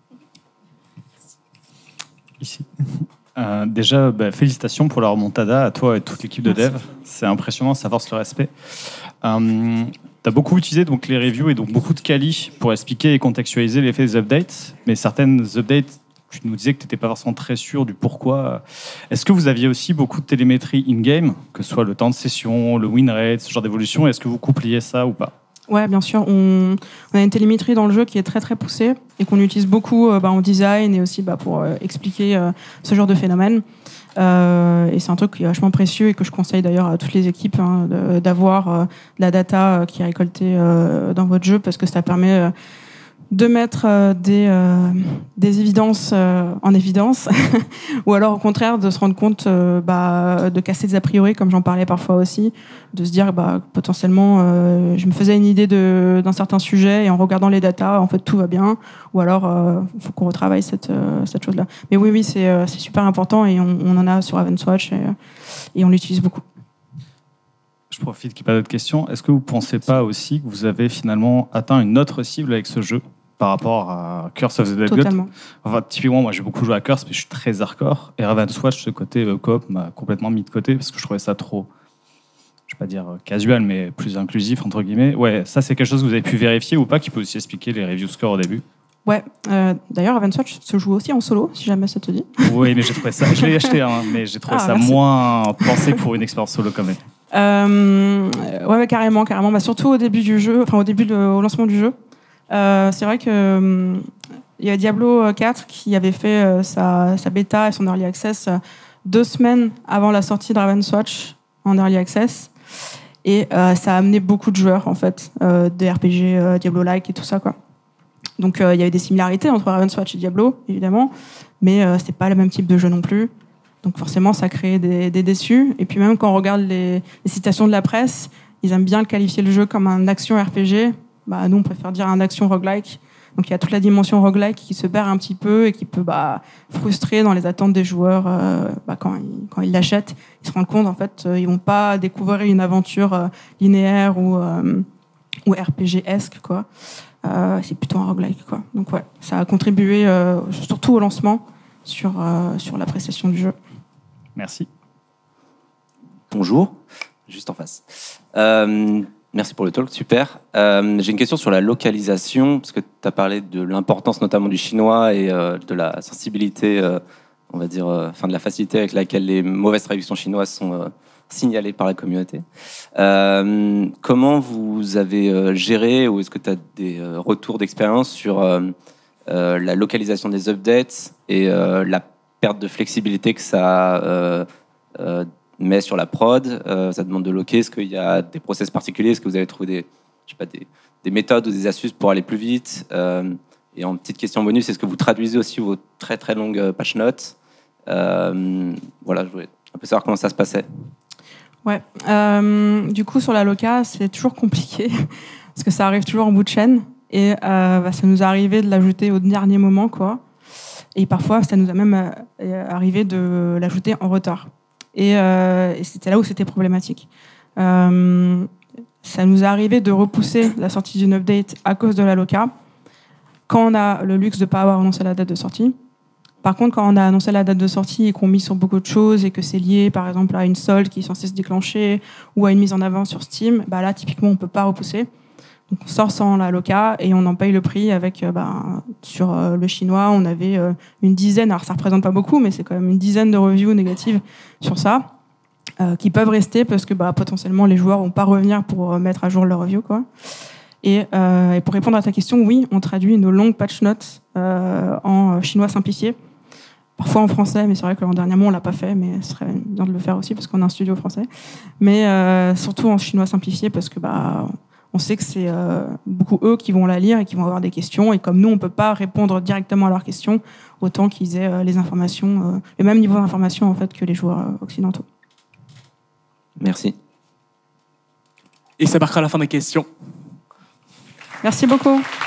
Ici. Déjà, félicitations pour la remontada à toi et toute l'équipe de dev. C'est impressionnant, ça force le respect. Tu as beaucoup utilisé donc, les reviews et donc beaucoup de quali pour expliquer et contextualiser l'effet des updates. Mais certaines updates, tu nous disais que tu n'étais pas forcément très sûr du pourquoi. Est-ce que vous aviez aussi beaucoup de télémétrie in-game, que ce soit le temps de session, le win rate, ce genre d'évolution? Est-ce que vous coupliez ça ou pas? Ouais, bien sûr. On a une télémétrie dans le jeu qui est très très poussée et qu'on utilise beaucoup en design et aussi pour expliquer ce genre de phénomène. Et c'est un truc qui est vachement précieux et que je conseille d'ailleurs à toutes les équipes d'avoir de la data qui est récoltée dans votre jeu parce que ça permet de mettre des évidences en évidence ou alors au contraire de se rendre compte de casser des a priori comme j'en parlais parfois aussi, de se dire potentiellement je me faisais une idée d'un certain sujet et en regardant les datas en fait tout va bien, ou alors il faut qu'on retravaille cette chose-là. Mais oui c'est super important et on en a sur Ravenswatch et on l'utilise beaucoup. Je profite qu'il n'y ait pas d'autres questions. Est-ce que vous ne pensez pas aussi que vous avez finalement atteint une autre cible avec ce jeu par rapport à Curse of the Dead God? Totalement. Enfin, typiquement, moi j'ai beaucoup joué à Curse, mais je suis très hardcore. Et Ravenswatch, ce côté coop m'a complètement mis de côté parce que je trouvais ça trop, je ne vais pas dire casual, mais plus inclusif, entre guillemets. Ouais, ça c'est quelque chose que vous avez pu vérifier ou pas, qui peut aussi expliquer les review scores au début? Ouais, d'ailleurs Ravenswatch se joue aussi en solo, si jamais ça te dit. Oui, mais j'ai trouvé ça, je l'ai acheté, mais j'ai trouvé ça merci. Moins pensé pour une expérience solo quand même. Ouais, carrément. Surtout au début du jeu, au lancement du jeu. C'est vrai que Il y a Diablo 4 qui avait fait sa bêta et son early access 2 semaines avant la sortie de Raven's Watch en early access. Et ça a amené beaucoup de joueurs, en fait, des RPG Diablo-like et tout ça, quoi. Donc il y avait des similarités entre Raven's Watch et Diablo, évidemment, mais c'était pas le même type de jeu non plus. Donc forcément, ça créait des déçus. Et puis même quand on regarde les citations de la presse, ils aiment bien qualifier le jeu comme un action RPG. Bah, nous, on préfère dire un action roguelike. Donc il y a toute la dimension roguelike qui se perd un petit peu et qui peut frustrer dans les attentes des joueurs quand ils l'achètent. Ils se rendent compte, en fait, ils vont pas découvrir une aventure linéaire ou RPG-esque, quoi. C'est plutôt un roguelike, quoi. Donc ouais, ça a contribué surtout au lancement sur l'appréciation du jeu. Merci. Bonjour, juste en face. Merci pour le talk, super. J'ai une question sur la localisation, parce que tu as parlé de l'importance notamment du chinois et de la sensibilité, on va dire, de la facilité avec laquelle les mauvaises traductions chinoises sont signalées par la communauté. Comment vous avez géré, ou est-ce que tu as des retours d'expérience sur la localisation des updates et la perte de flexibilité que ça met sur la prod, ça demande de loquer. Est-ce qu'il y a des process particuliers? Est-ce que vous avez trouvé des méthodes ou des astuces pour aller plus vite? Et en petite question bonus, est-ce que vous traduisez aussi vos très très longues patch notes? Voilà, je voulais un peu savoir comment ça se passait. Ouais. Du coup, sur la loca, c'est toujours compliqué parce que ça arrive toujours en bout de chaîne et ça nous est arrivé de l'ajouter au dernier moment, quoi. Et parfois, ça nous a même arrivé de l'ajouter en retard. Et c'était là où c'était problématique. Ça nous est arrivé de repousser la sortie d'une update à cause de la loca, quand on a le luxe de ne pas avoir annoncé la date de sortie. Par contre, quand on a annoncé la date de sortie et qu'on mise sur beaucoup de choses et que c'est lié, par exemple, à une solde qui est censée se déclencher ou à une mise en avant sur Steam, bah là, typiquement, on ne peut pas repousser. Donc, on sort sans la loca et on en paye le prix avec, sur le chinois, on avait une dizaine, alors ça ne représente pas beaucoup, mais c'est quand même une dizaine de reviews négatives sur ça, qui peuvent rester parce que potentiellement, les joueurs ne vont pas revenir pour mettre à jour leur review, quoi. Et pour répondre à ta question, oui, on traduit nos longues patch notes en chinois simplifié. Parfois en français, mais c'est vrai que l'an dernièrement, on ne l'a pas fait, mais ce serait bien de le faire aussi parce qu'on a un studio français. Mais surtout en chinois simplifié parce que on sait que c'est beaucoup eux qui vont la lire et qui vont avoir des questions. Et comme nous, on ne peut pas répondre directement à leurs questions, autant qu'ils aient les informations, le même niveau d'information en fait, que les joueurs occidentaux. Merci. Et ça marquera la fin des questions. Merci beaucoup.